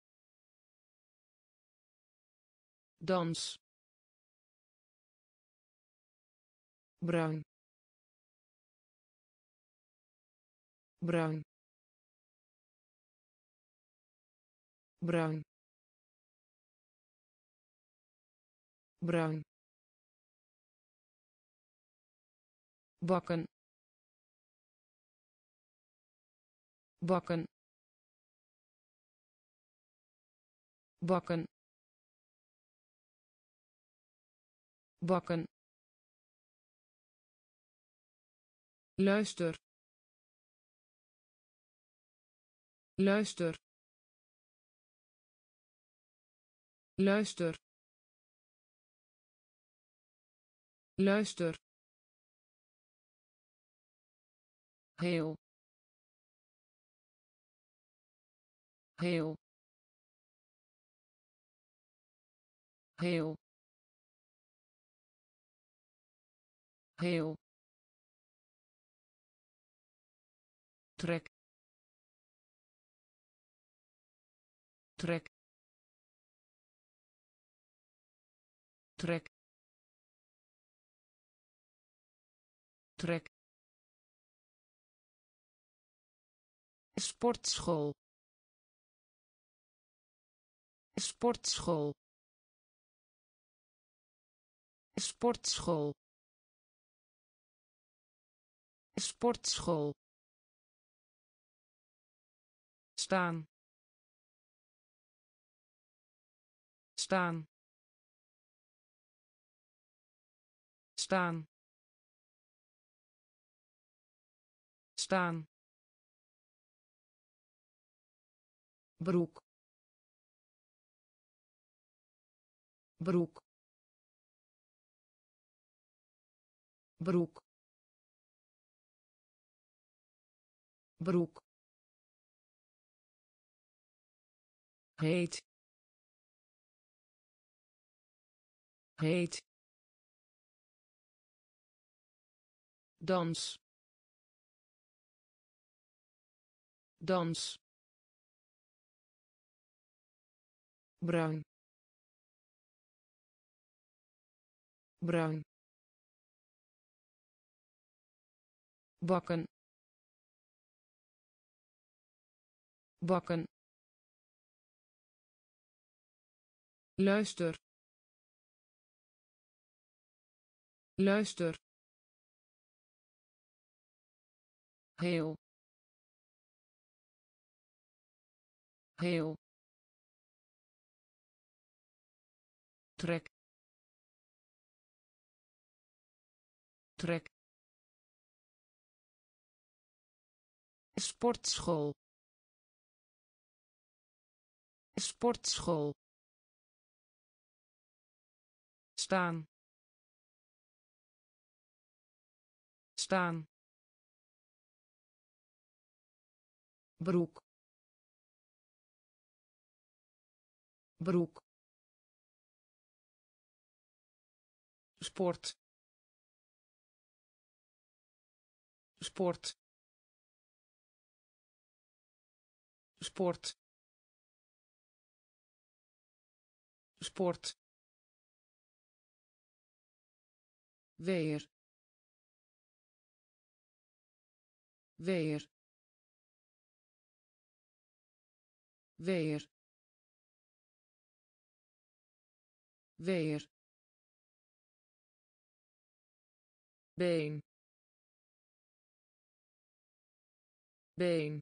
S1: dans bruin bruin bruin bruin bakken bakken bakken bakken, luister, luister, luister, luister, heel, heel, heel, heel, trek, trek, trek, trek, sportschool, sportschool, sportschool, sportschool, staan, staan, staan, staan, broek, broek, broek, broek, heet, heet, dans, dans, bruin, bruin, bakken, bakken, luister, luister, heel, heel, trek, trek, sportschool, sportschool, staan, staan, broek, broek, sport, sport, sport, sport, weer, weer, weer, weer, been, been,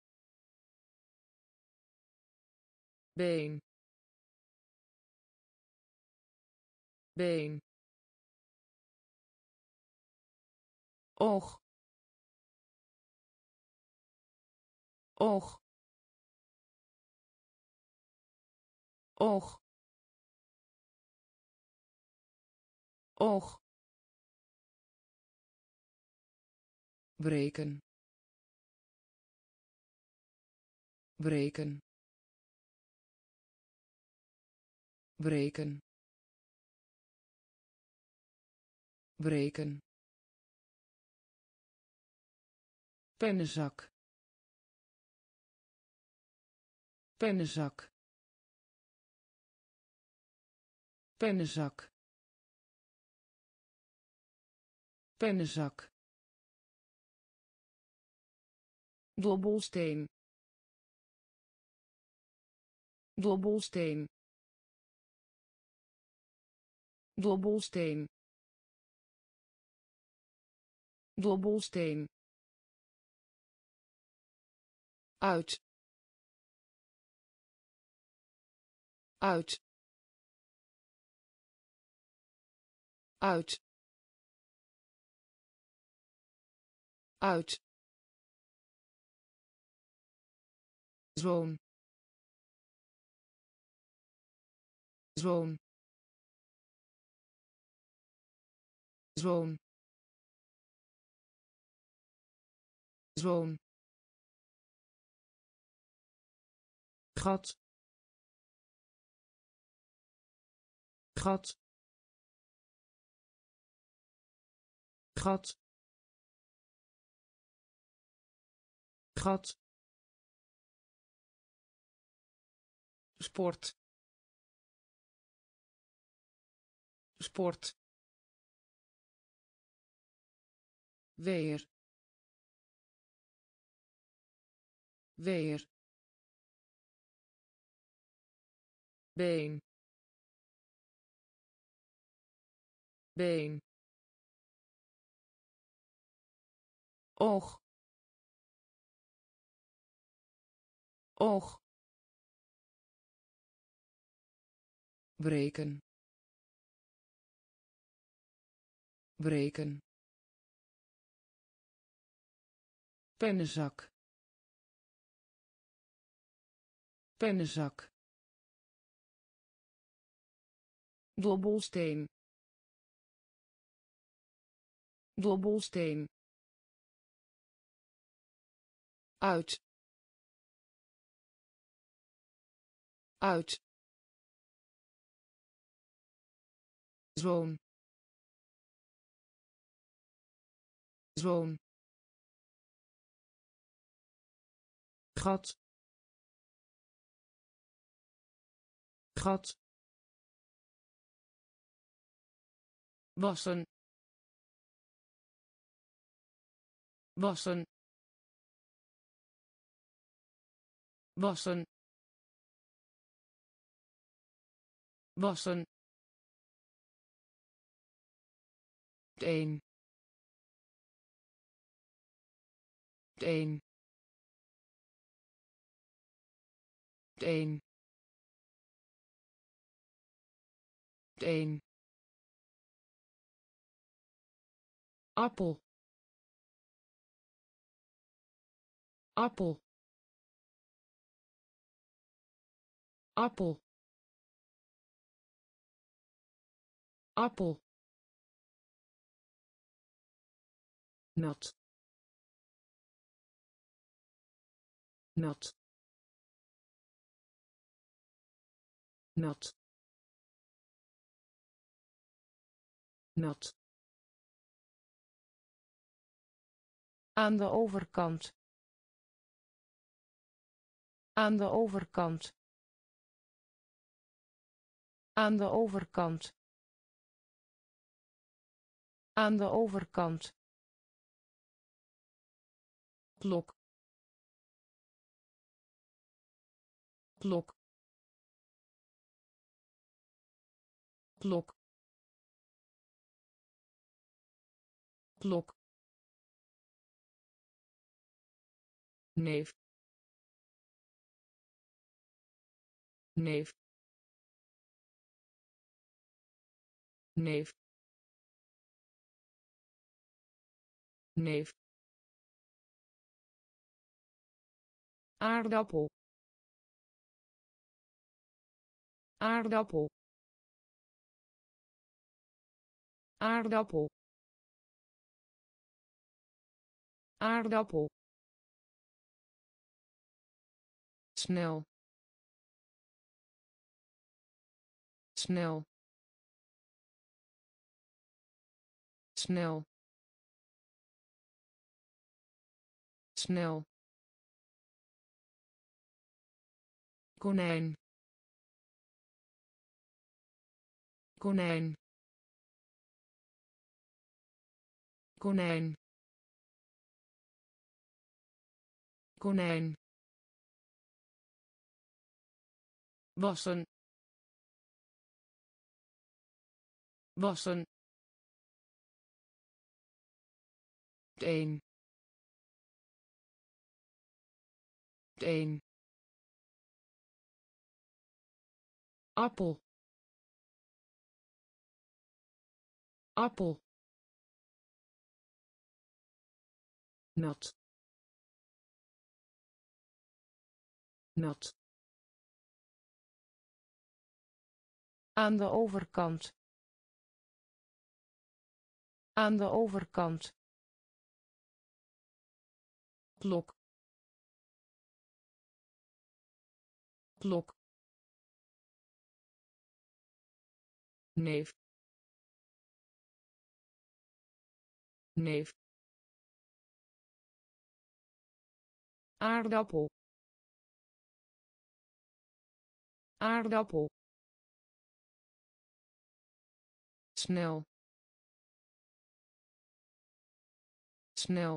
S1: been, been, oog, oog, oog, oog, breken, breken, breken, breken, pennenzak, pennenzak, pennenzak, pennenzak, dobbelsteen, dobbelsteen, dobbelsteen, dobbelsteen, uit, uit, uit uit zoon zoon zoon zoon gat gat gat gat sport sport weer weer been been oog oog breken breken pennenzak pennenzak dobbelsteen dobbelsteen uit uit zoon zoon gat gat wassen wassen wassen wassen een een een een appel appel appel appel nat nat nat nat aan de overkant aan de overkant aan de overkant aan de overkant klok klok klok klok neef neef neef neef aardappel aardappel aardappel aardappel snel snel snel snel konijn konijn konijn konijn wassen wassen een een appel appel, nat, nat, aan de overkant, aan de overkant, klok, klok, neef, neef, aardappel, aardappel, snel, snel,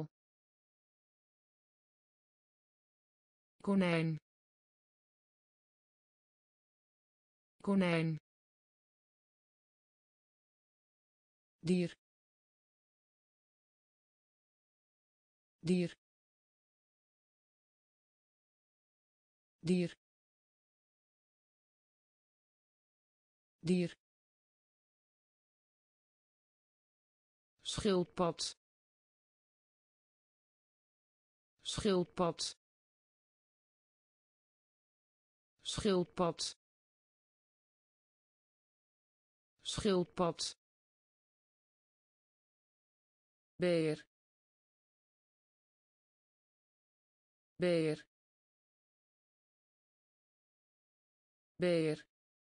S1: konijn, konijn, dier, dier, dier, dier, schildpad, schildpad, schildpad, schildpad, beer, beer, beer,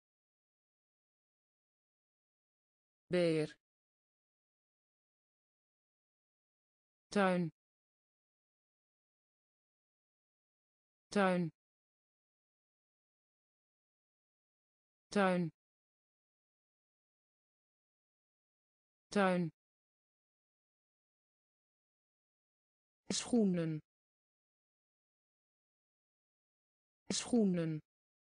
S1: beer, tuin, tuin, tuin, tuin, schoenen, schoenen,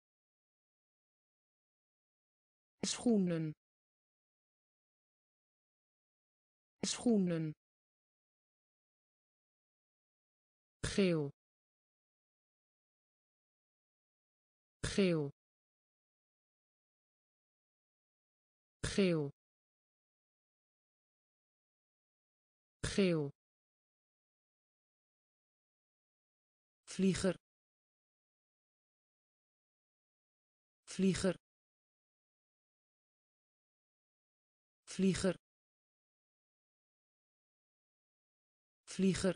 S1: schoenen, schoenen, geel, geel, geel, geel, vlieger, vlieger, vlieger, vlieger,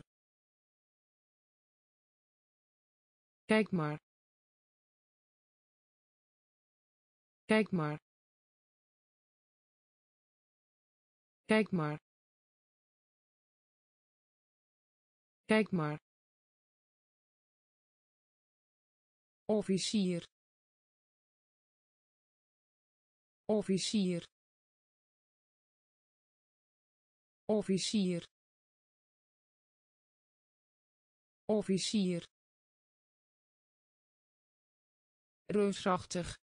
S1: kijk maar, kijk maar, kijk maar, kijk maar, officier, officier, officier, officier, reusachtig,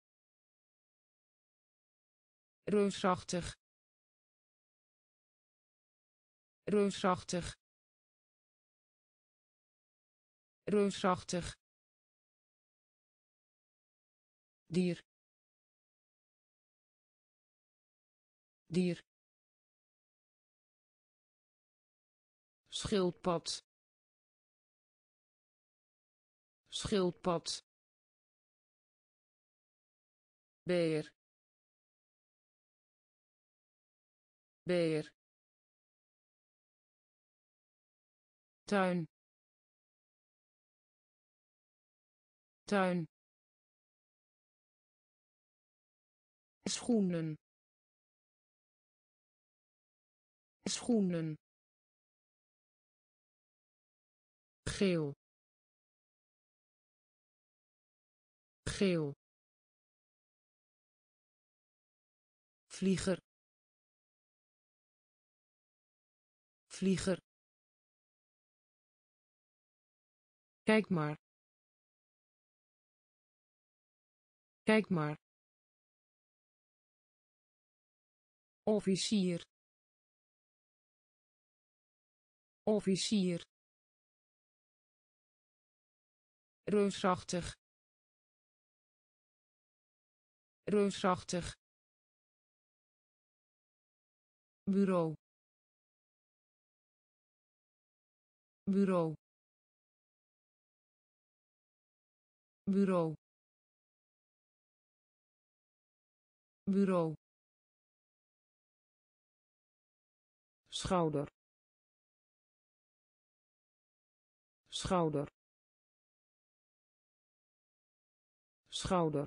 S1: reusachtig, reusachtig, reusachtig, dier, dier, schildpad, schildpad, beer, beer, tuin, tuin, schoenen, schoenen, geel, geel, vlieger, vlieger, kijk maar, kijk maar, officier, officier, reusachtig, reusachtig, bureau bureau bureau bureau schouder schouder schouder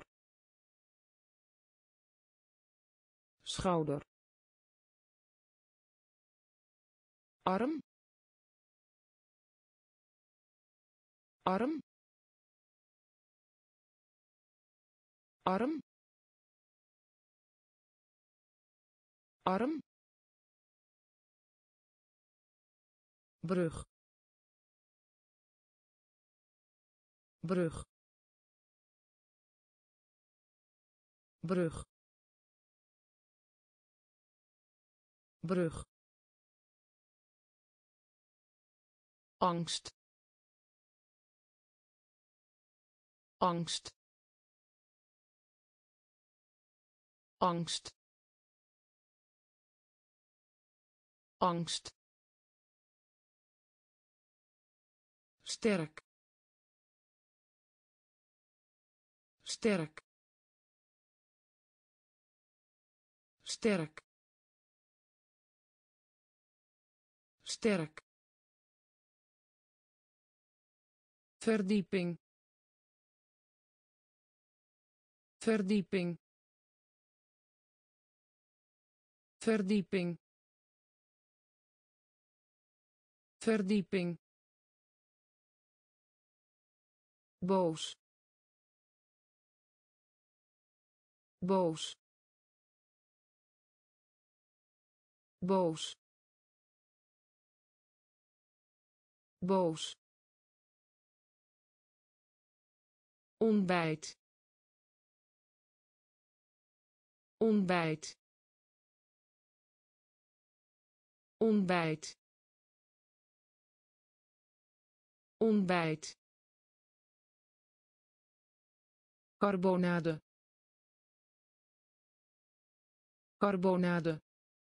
S1: schouder arm arm arm arm brug brug brug brug angst angst angst angst sterk sterk sterk sterk verdieping verdieping verdieping verdieping boos boos boos boos ontbijt ontbijt ontbijt ontbijt carbonade carbonade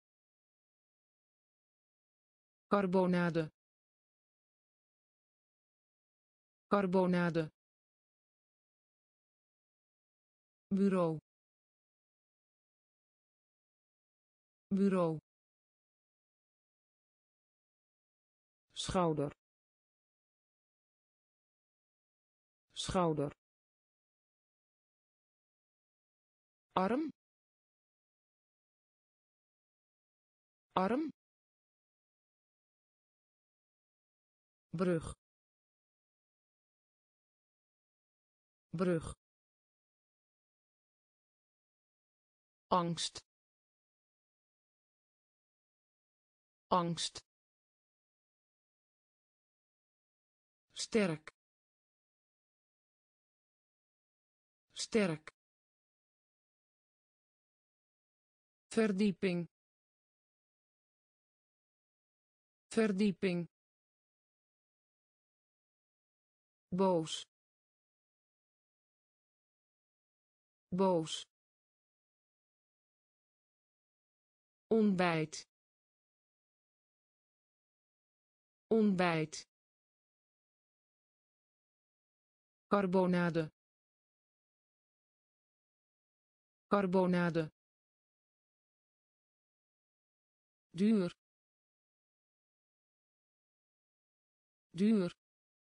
S1: carbonade carbonade bureau bureau schouder schouder arm arm brug brug angst angst sterk sterk verdieping verdieping boos boos ontbijt ontbijt carbonade carbonade duur duur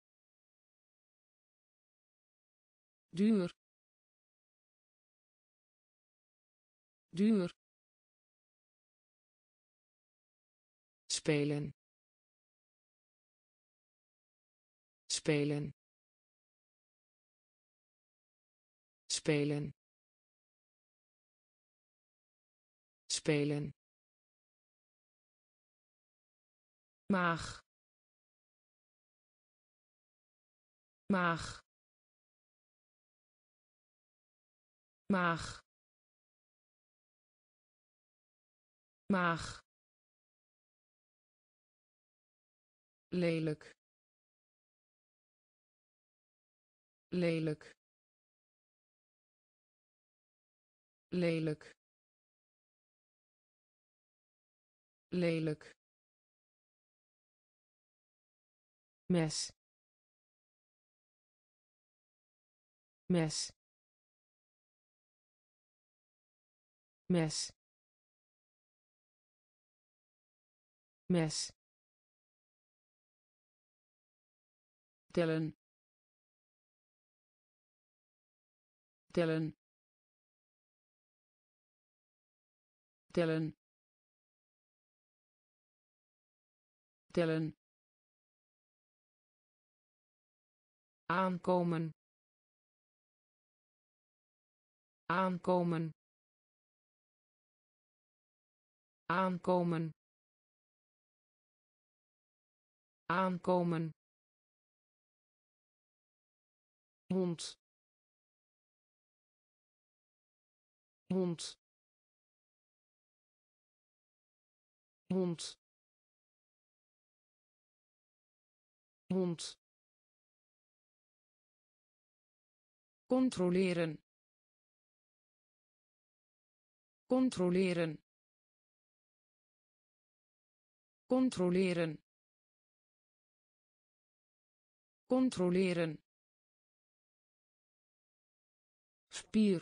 S1: duur duur spelen spelen spelen spelen maag maag maag maag lelijk lelijk lelijk lelijk, mes, mes, mes, mes, tellen, tellen, tellen, tellen, aankomen, aankomen, aankomen, aankomen, hond, hond, hond, hond, controleren, controleren, controleren, controleren, spier,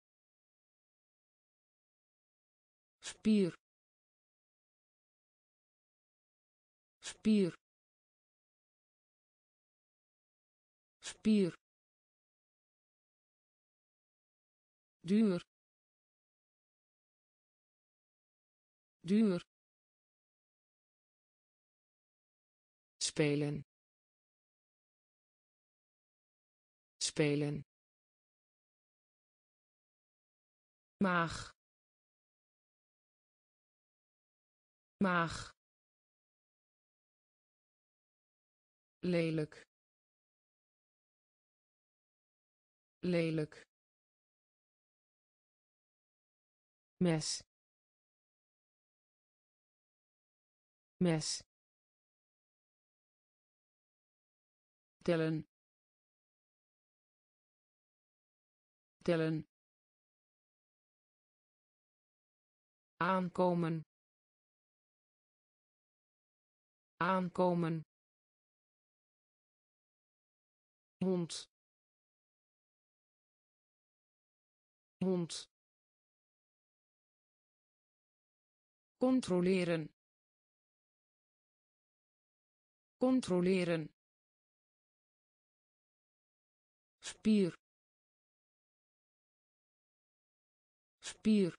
S1: spier, spier, spier, duur, duur, spelen, spelen, maag, maag, lelijk, lelijk, mes, mes, tellen, tellen, aankomen, aankomen, hond, hond, controleren, controleren, spier, spier,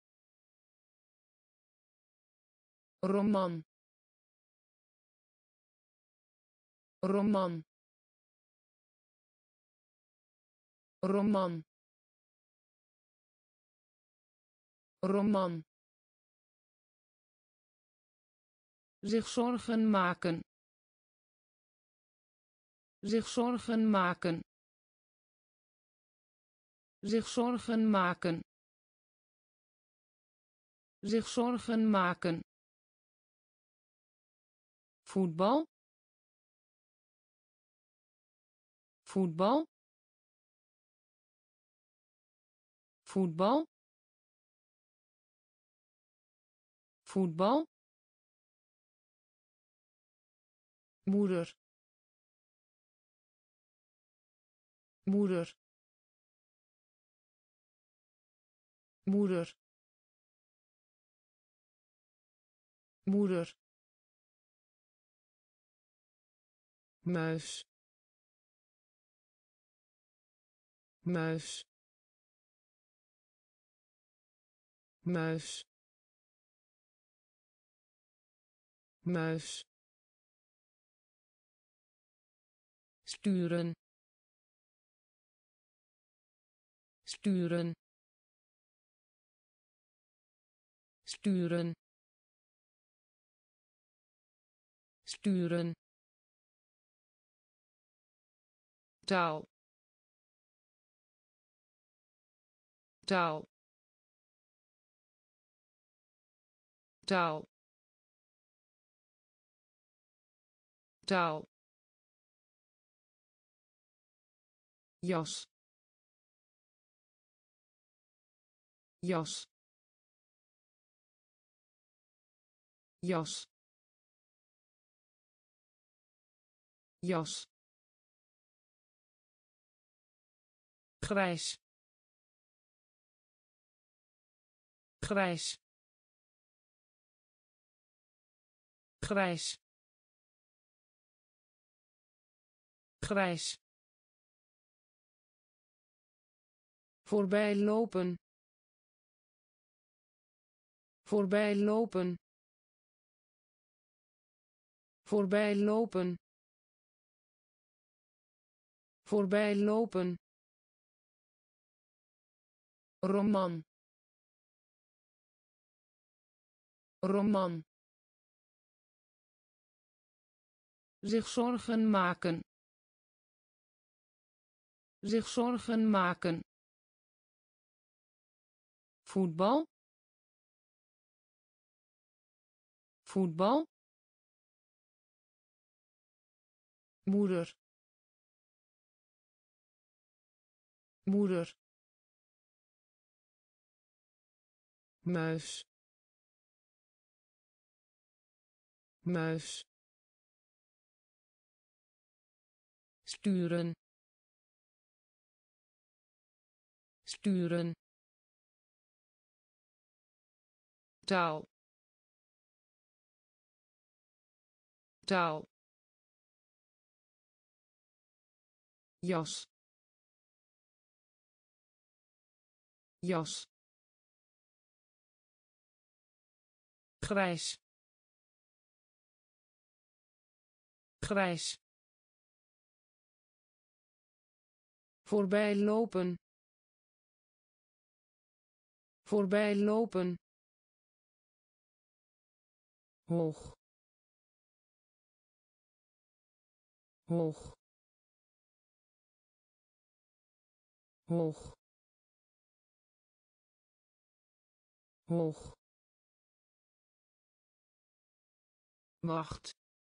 S1: roman, roman, roman, roman, zich zorgen maken, zich zorgen maken, zich zorgen maken, zich zorgen maken, voetbal, voetbal, voetbal, voetbal, moeder, moeder, moeder, moeder, muis, muis, muis, muis, sturen, sturen, sturen, sturen, taal, taal, taal, taal, jas, jas, jas, jas, grijs, grijs, grijs, grijs, voorbij lopen, voorbij lopen, voorbij lopen, voorbij lopen, roman, roman, zich zorgen maken, zich zorgen maken, voetbal, voetbal, moeder, moeder, muis, muis, sturen, sturen, taal, taal, jas, jas, grijs, grijs, voorbij lopen, voorbij lopen, hoog, hoog, hoog, hoog, wacht,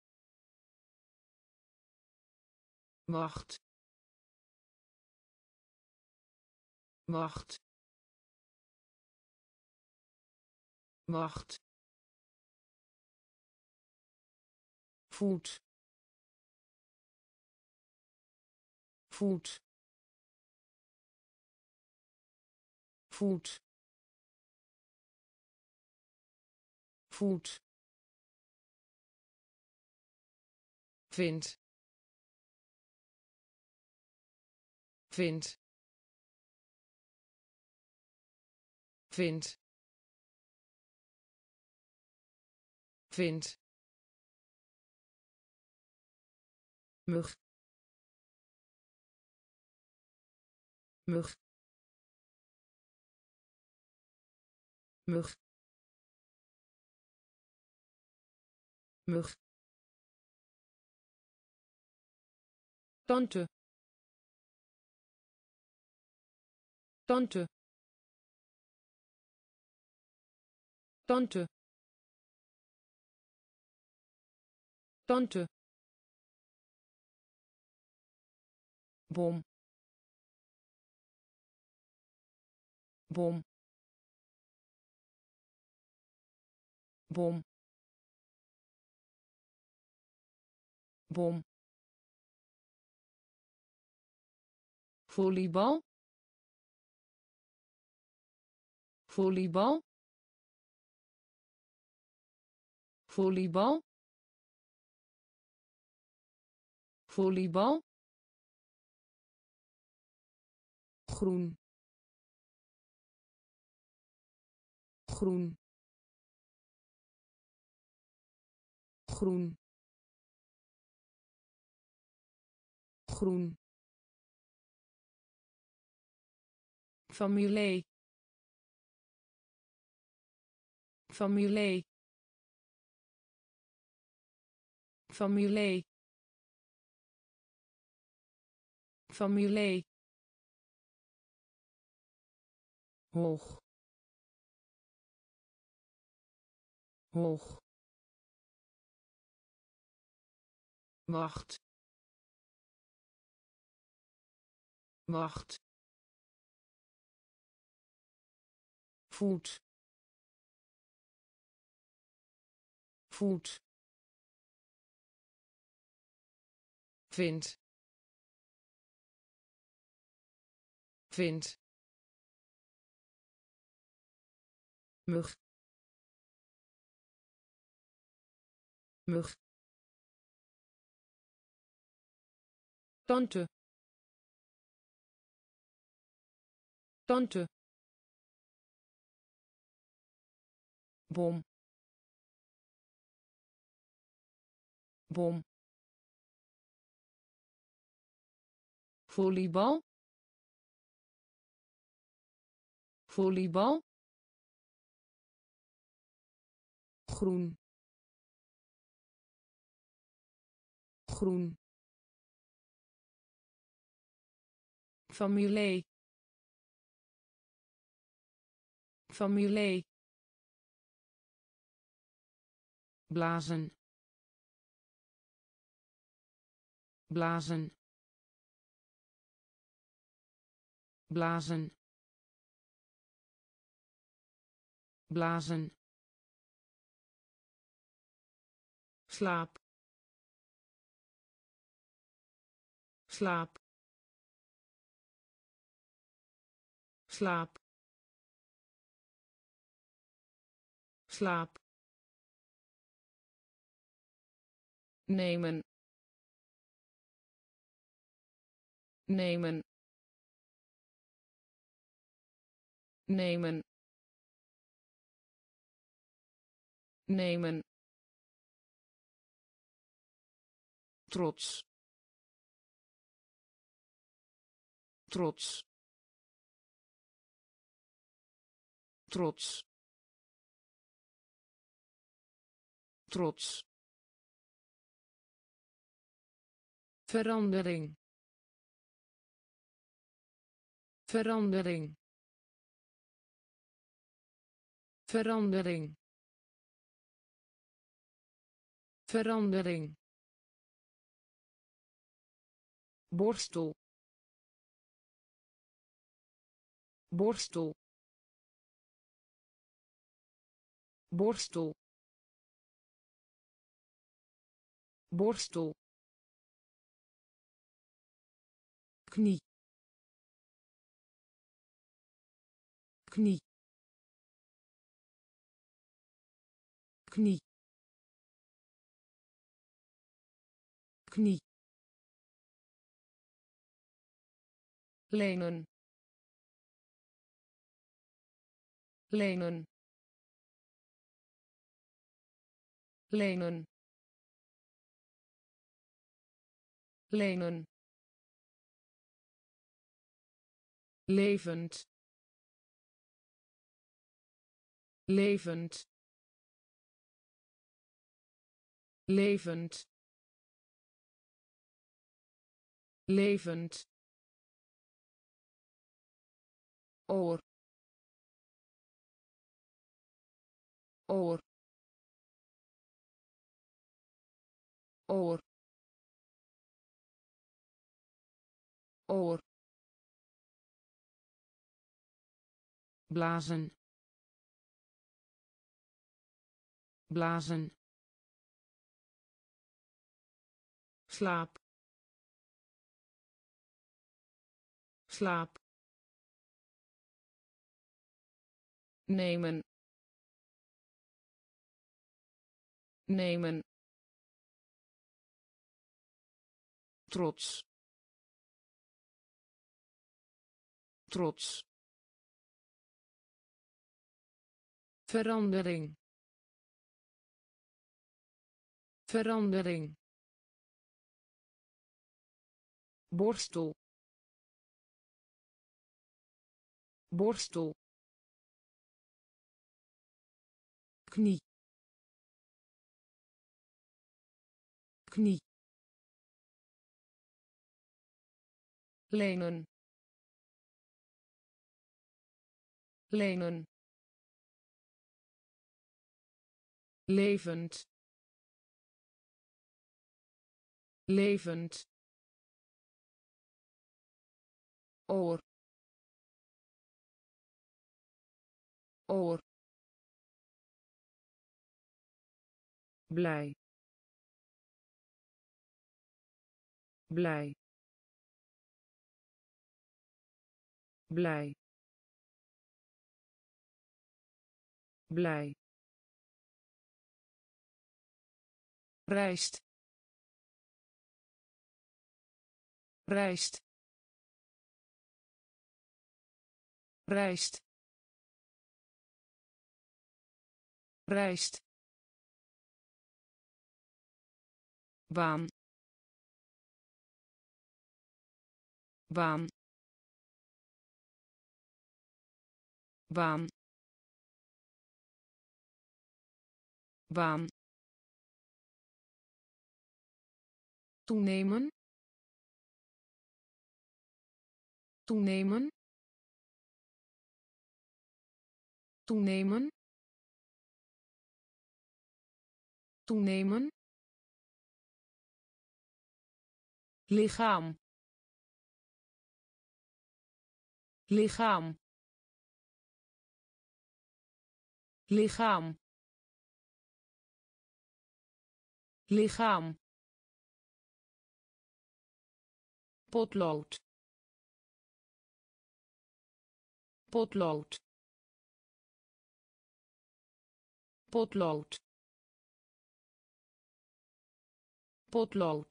S1: wacht, wacht, wacht, voet, voet, voet, voet, vind, vind, vind, vind, mug, mug, mug, mug, tante, tante, tante, tante, bom, bom, bom, bom, volleybal, volleybal, volleybal, volleybal, groen, groen, groen, groen, familie, familie, familie, familie, hoog, hoog, wacht, wacht, voet, voet vind vind mug mug tante tante bom bom volleybal volleybal groen groen familie familie blazen blazen blazen blazen slaap slaap slaap slaap nemen nemen nemen nemen trots trots trots trots verandering verandering verandering verandering borstel borstel borstel borstel knie knie knie knie lenen lenen lenen lenen levend levend levend levend oor oor oor oor blazen blazen slaap slaap nemen nemen trots trots verandering verandering borstel borstel knie knie lenen lenen levend levend oor oor blij, blij, blij, blij, rijst, rijst, rijst, rijst, baan, baan, baan, baan, toenemen, toenemen, toenemen, toenemen, lichaam, lichaam, lichaam, lichaam, potlood, potlood, potlood, potlood,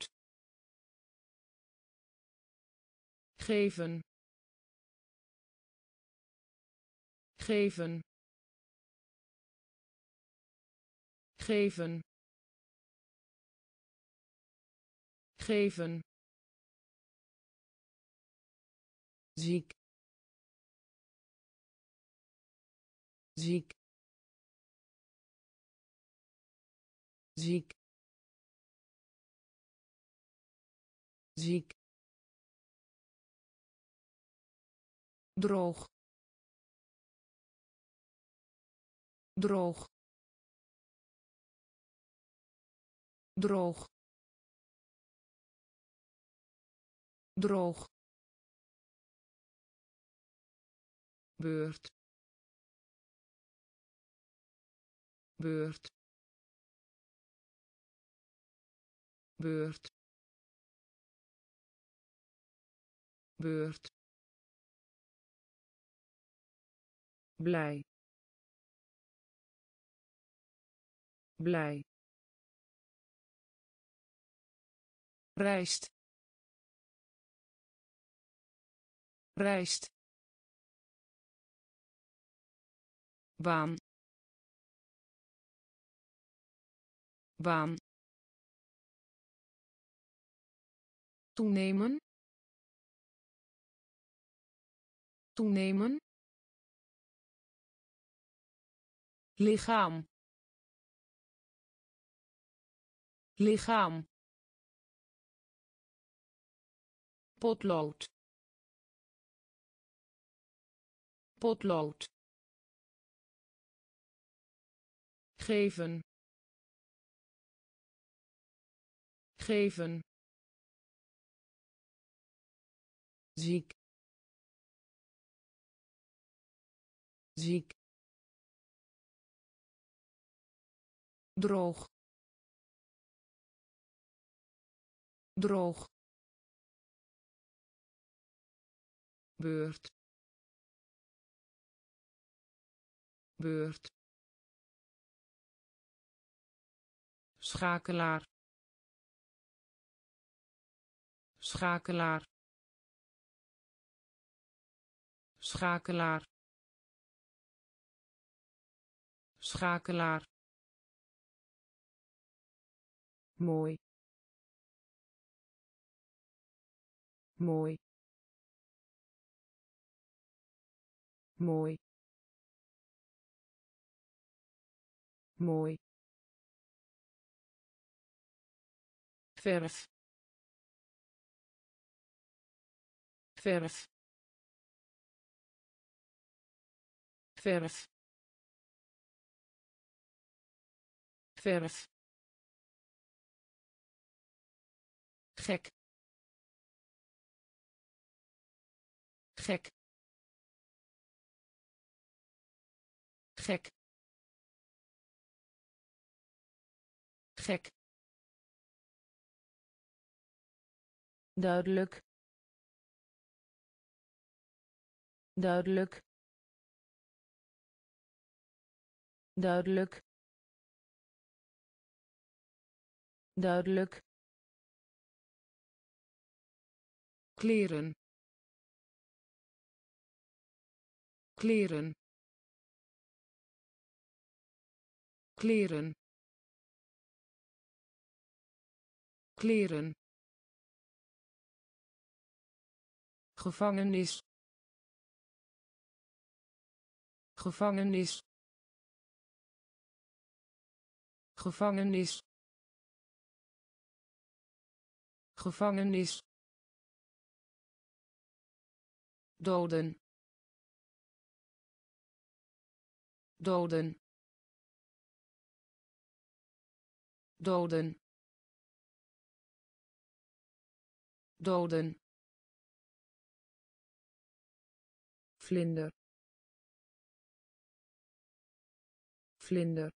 S1: geven, geven, geven, geven, ziek, ziek, ziek, ziek, droog, droog, droog, droog, beurt, beurt, beurt, beurt, blij, blij, rijst, rijst, baan, baan, toenemen, toenemen, lichaam, lichaam, potlood, potlood, geven, geven, ziek, ziek, droog, droog, beurt, beurt, schakelaar, schakelaar, schakelaar, schakelaar, mooi, mooi, mooi, mooi, verf, verf, verf, verf, gek, gek, gek, gek,
S2: duidelijk, duidelijk, duidelijk, duidelijk,
S1: kleren, kleren, kleren, kleren, gevangenis, gevangenis, gevangenis, gevangenis, doden, doden, doden, doden,
S2: vlinder, vlinder,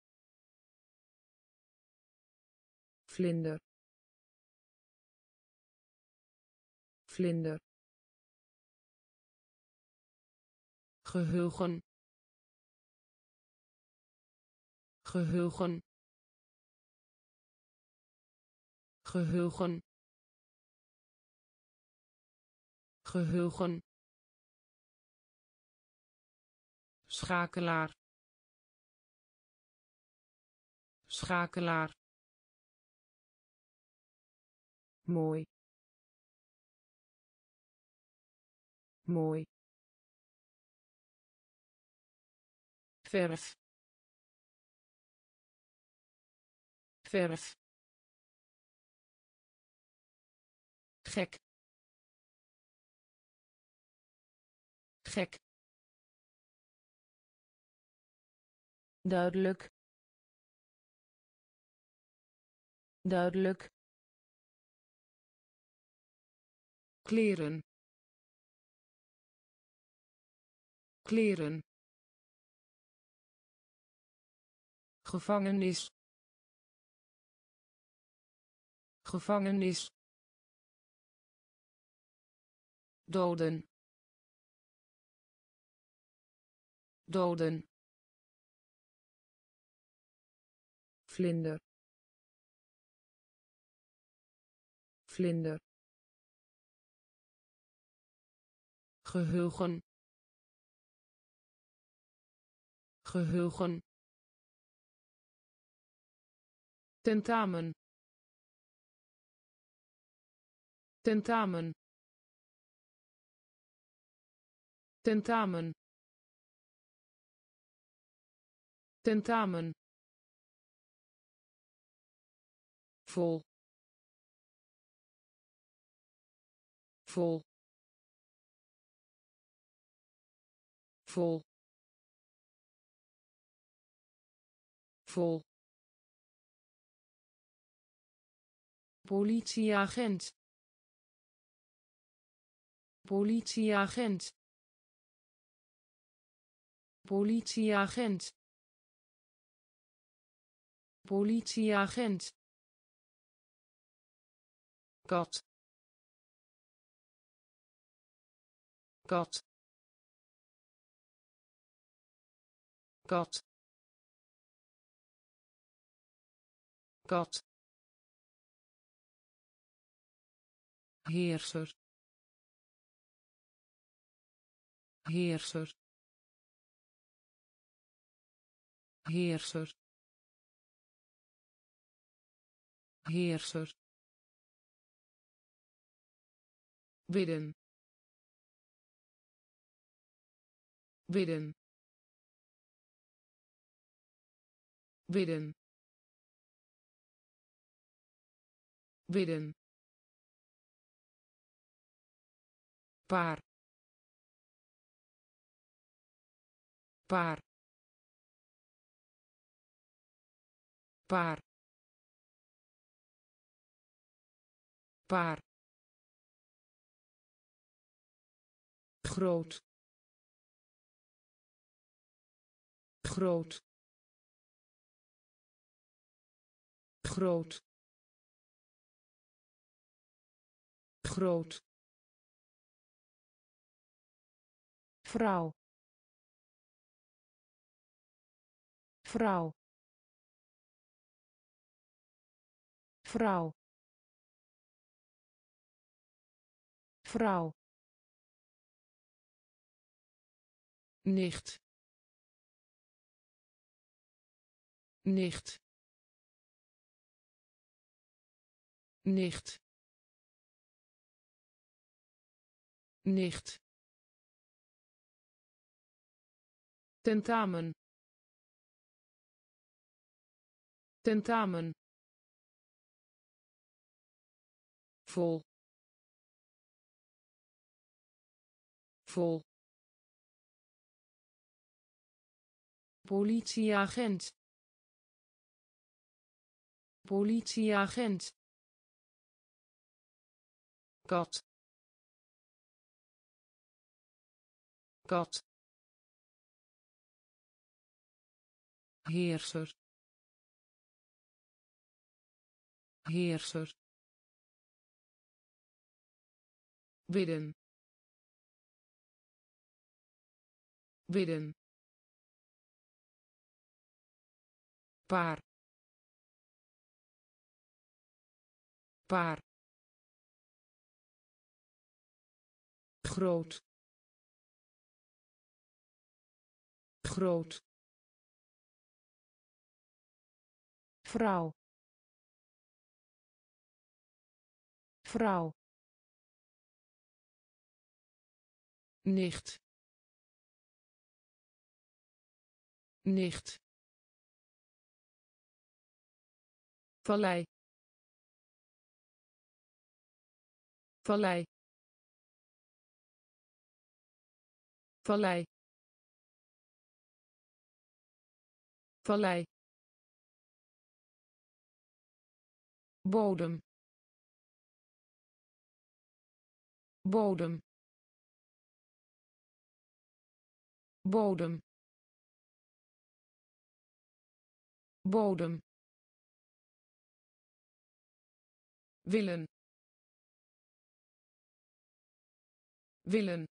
S2: vlinder, vlinder,
S1: geheugen, geheugen, geheugen, geheugen, schakelaar, schakelaar,
S2: mooi, mooi,
S1: verf, verf, gek, gek,
S2: duidelijk, duidelijk,
S1: kleren, kleren, gevangenis, gevangenis, doden, doden,
S2: vlinder, vlinder,
S1: geheugen, geheugen, tentamen, tentamen, tentamen, tentamen, vol, vol, vol, vol, politieagent, politieagent, politieagent, politieagent, kat, kat, kat, kat, heerser, heerser, heerser, heerser, bidden, bidden, bidden, bidden, paar, paar, paar, paar, groot, groot,
S2: groot groot vrouw vrouw vrouw vrouw nicht nicht nicht nicht tentamen tentamen vol vol politieagent politieagent kat kat heerser heerser bidden bidden paar paar groot groot vrouw vrouw nicht nicht vallei vallei vallei vallei bodem bodem bodem bodem willen willen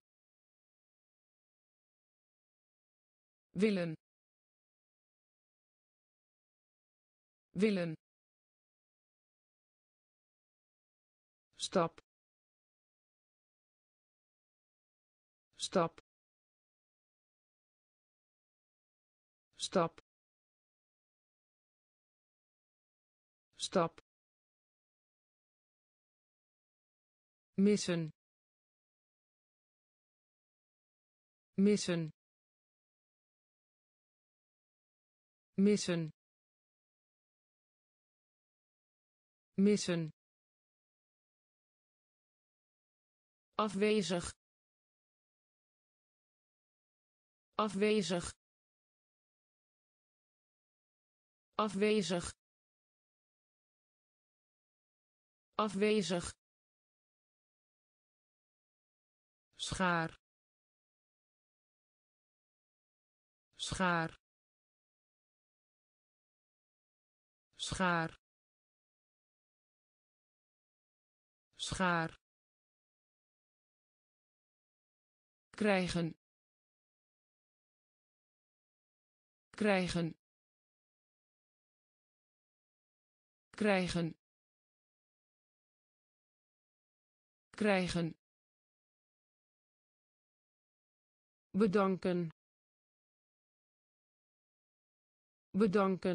S2: willen willen stap stap stap stap missen missen missen missen afwezig afwezig afwezig afwezig schaar schaar schaar schaar krijgen krijgen krijgen krijgen bedanken bedanken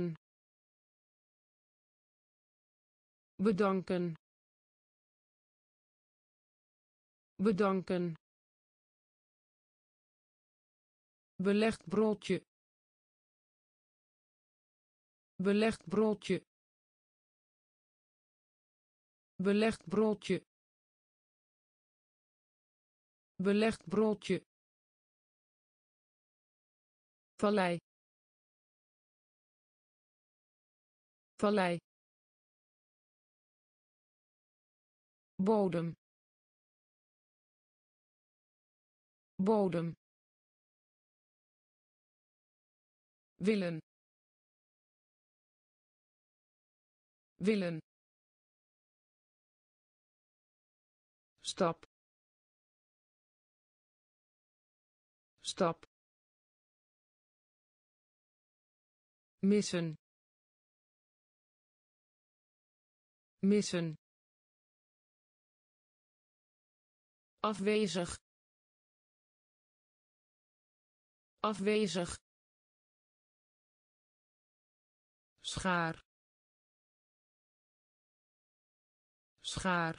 S2: bedanken bedanken belegd broodje belegd broodje belegd broodje belegd broodje vallei vallei bodem bodem willen willen, stap, stap, missen, missen, afwezig, afwezig, schaar, schaar,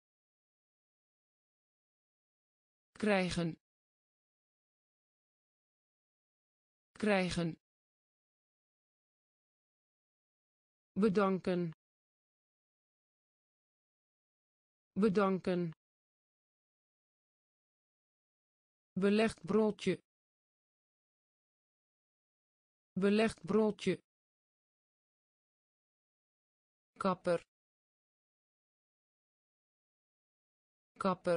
S2: krijgen, krijgen, bedanken, bedanken, belegd broodje, belegd broodje, kapper, kapper,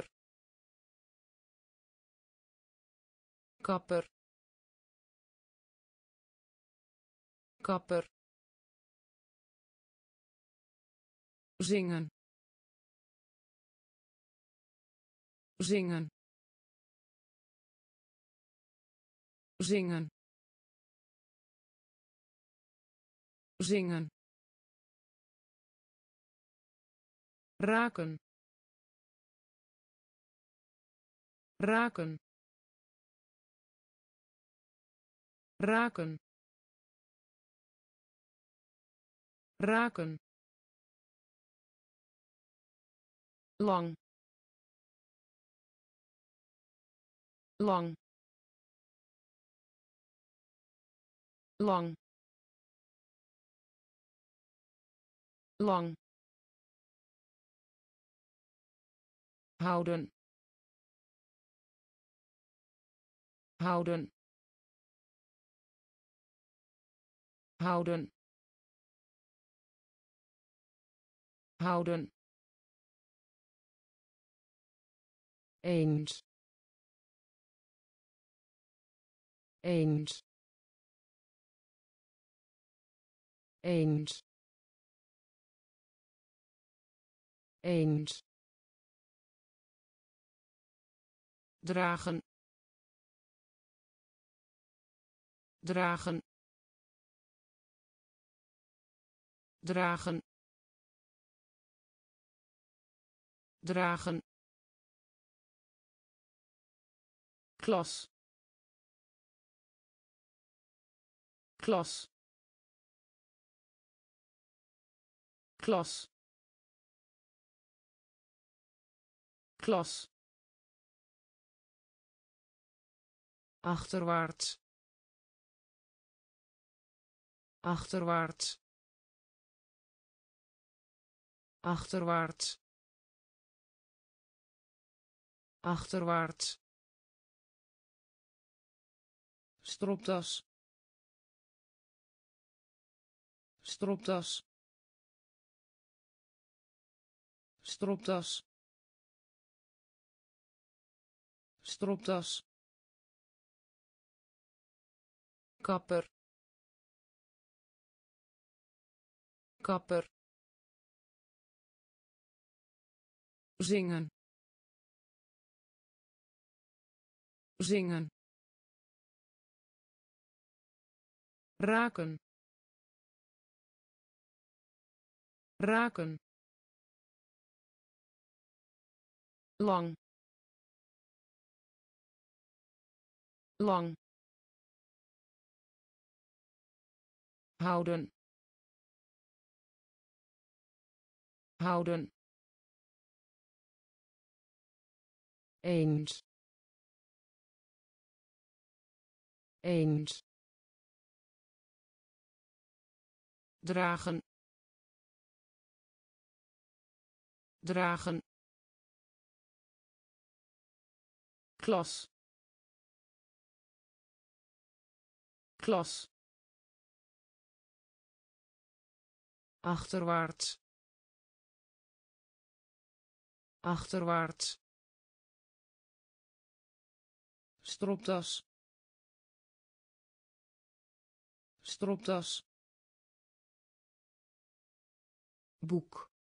S2: kapper, kapper, zingen, zingen, zingen, zingen, raken, raken, raken, raken, lang, lang, lang, lang, houden, houden, houden, houden, eens, eens, eens, eens, dragen, dragen, dragen, dragen, klas, klas, klas, klas, achterwaarts, achterwaarts, achterwaarts, achterwaarts, stropdas, stropdas, stropdas, stropdas, kapper, kapper, zingen, zingen, raken, raken, lang, lang, houden, houden, eens, eens, dragen, dragen, klas, klas, achterwaarts, achterwaarts, stropdas, stropdas,
S1: boek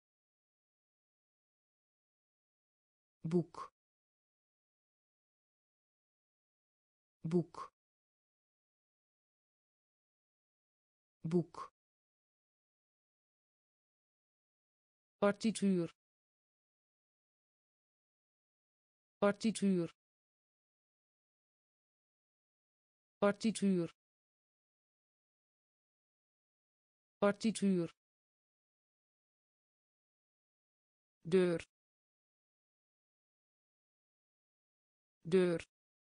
S1: boek boek boek partituur partituur partituur partituur deur deur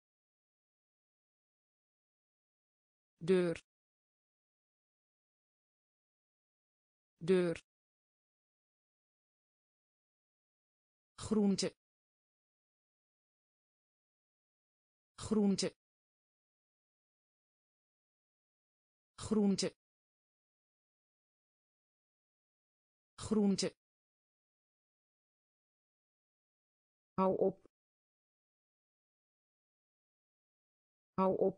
S1: deur deur groente groente groente groente hou op hou op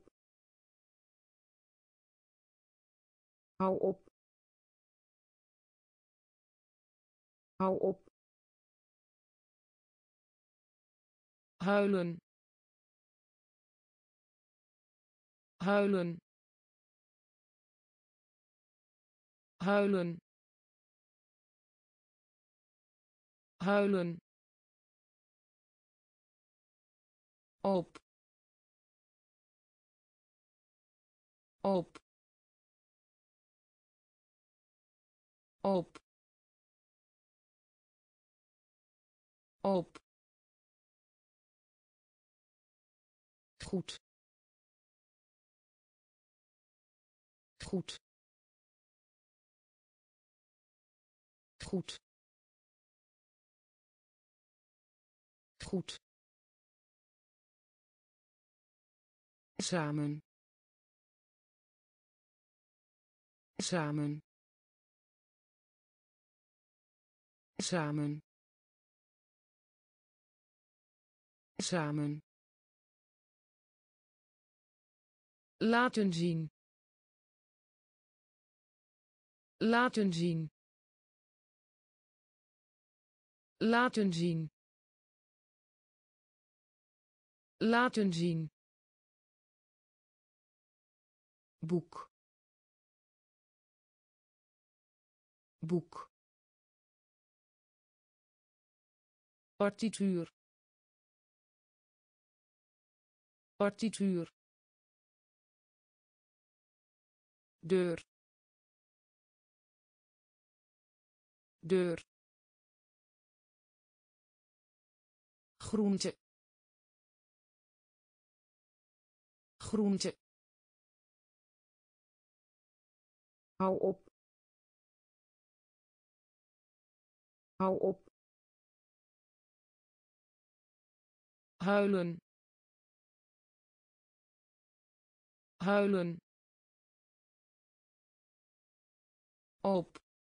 S1: hou op hou op huilen huilen huilen huilen op op op op goed goed goed goed samen samen samen samen laten zien laten zien laten zien laten zien boek boek partituur partituur deur deur groente groente hou op hou op huilen huilen op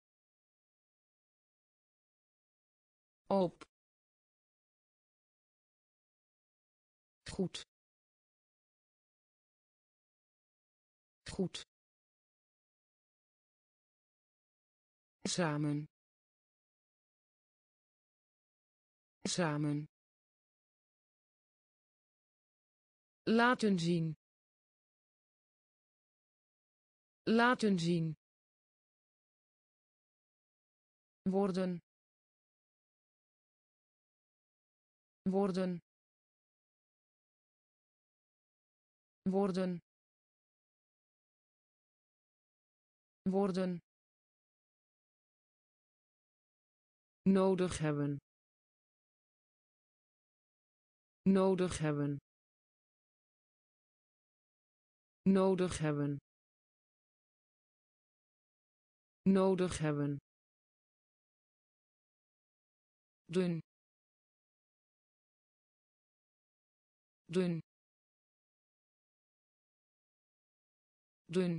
S1: op goed goed samen samen laten zien laten zien worden worden worden worden nodig hebben nodig hebben nodig hebben nodig hebben dun dun dun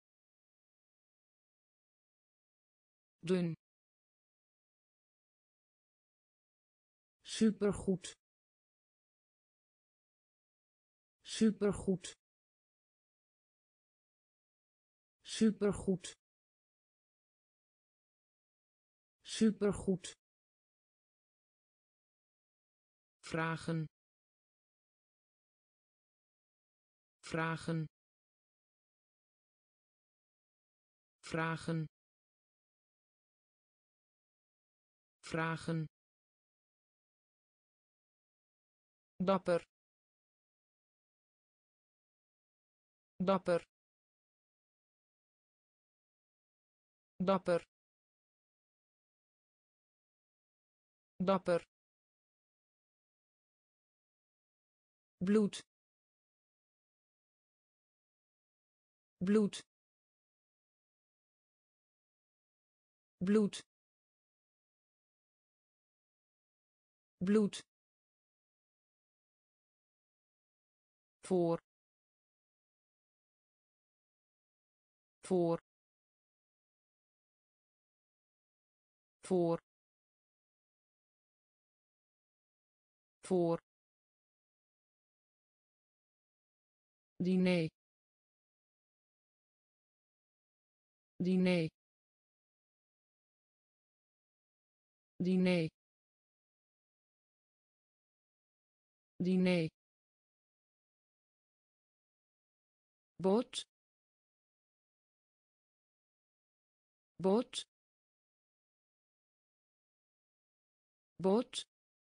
S1: dun supergoed supergoed supergoed supergoed,
S2: vragen, vragen, vragen, vragen, dapper, dapper, dapper, dapper, bloed, bloed, bloed, bloed, voor, voor, voor, voor, diner, diner, diner, diner, bot, bot, bot,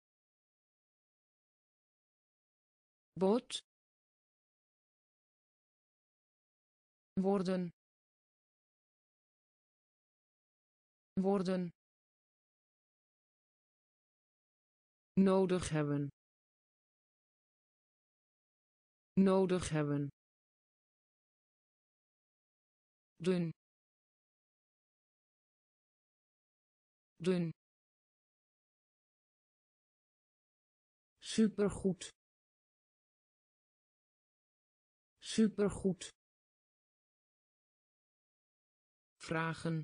S2: bot, worden, worden, nodig hebben, nodig hebben, dun, dun, supergoed, supergoed, vragen,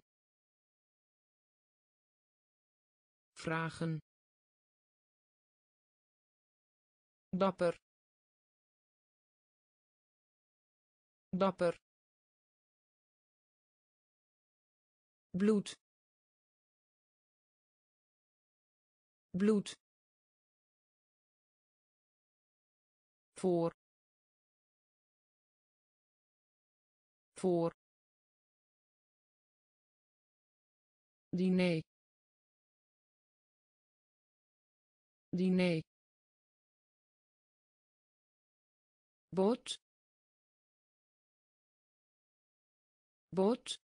S2: vragen, dapper, dapper, bloed, bloed, voor, voor, diner, diner, bot, bot,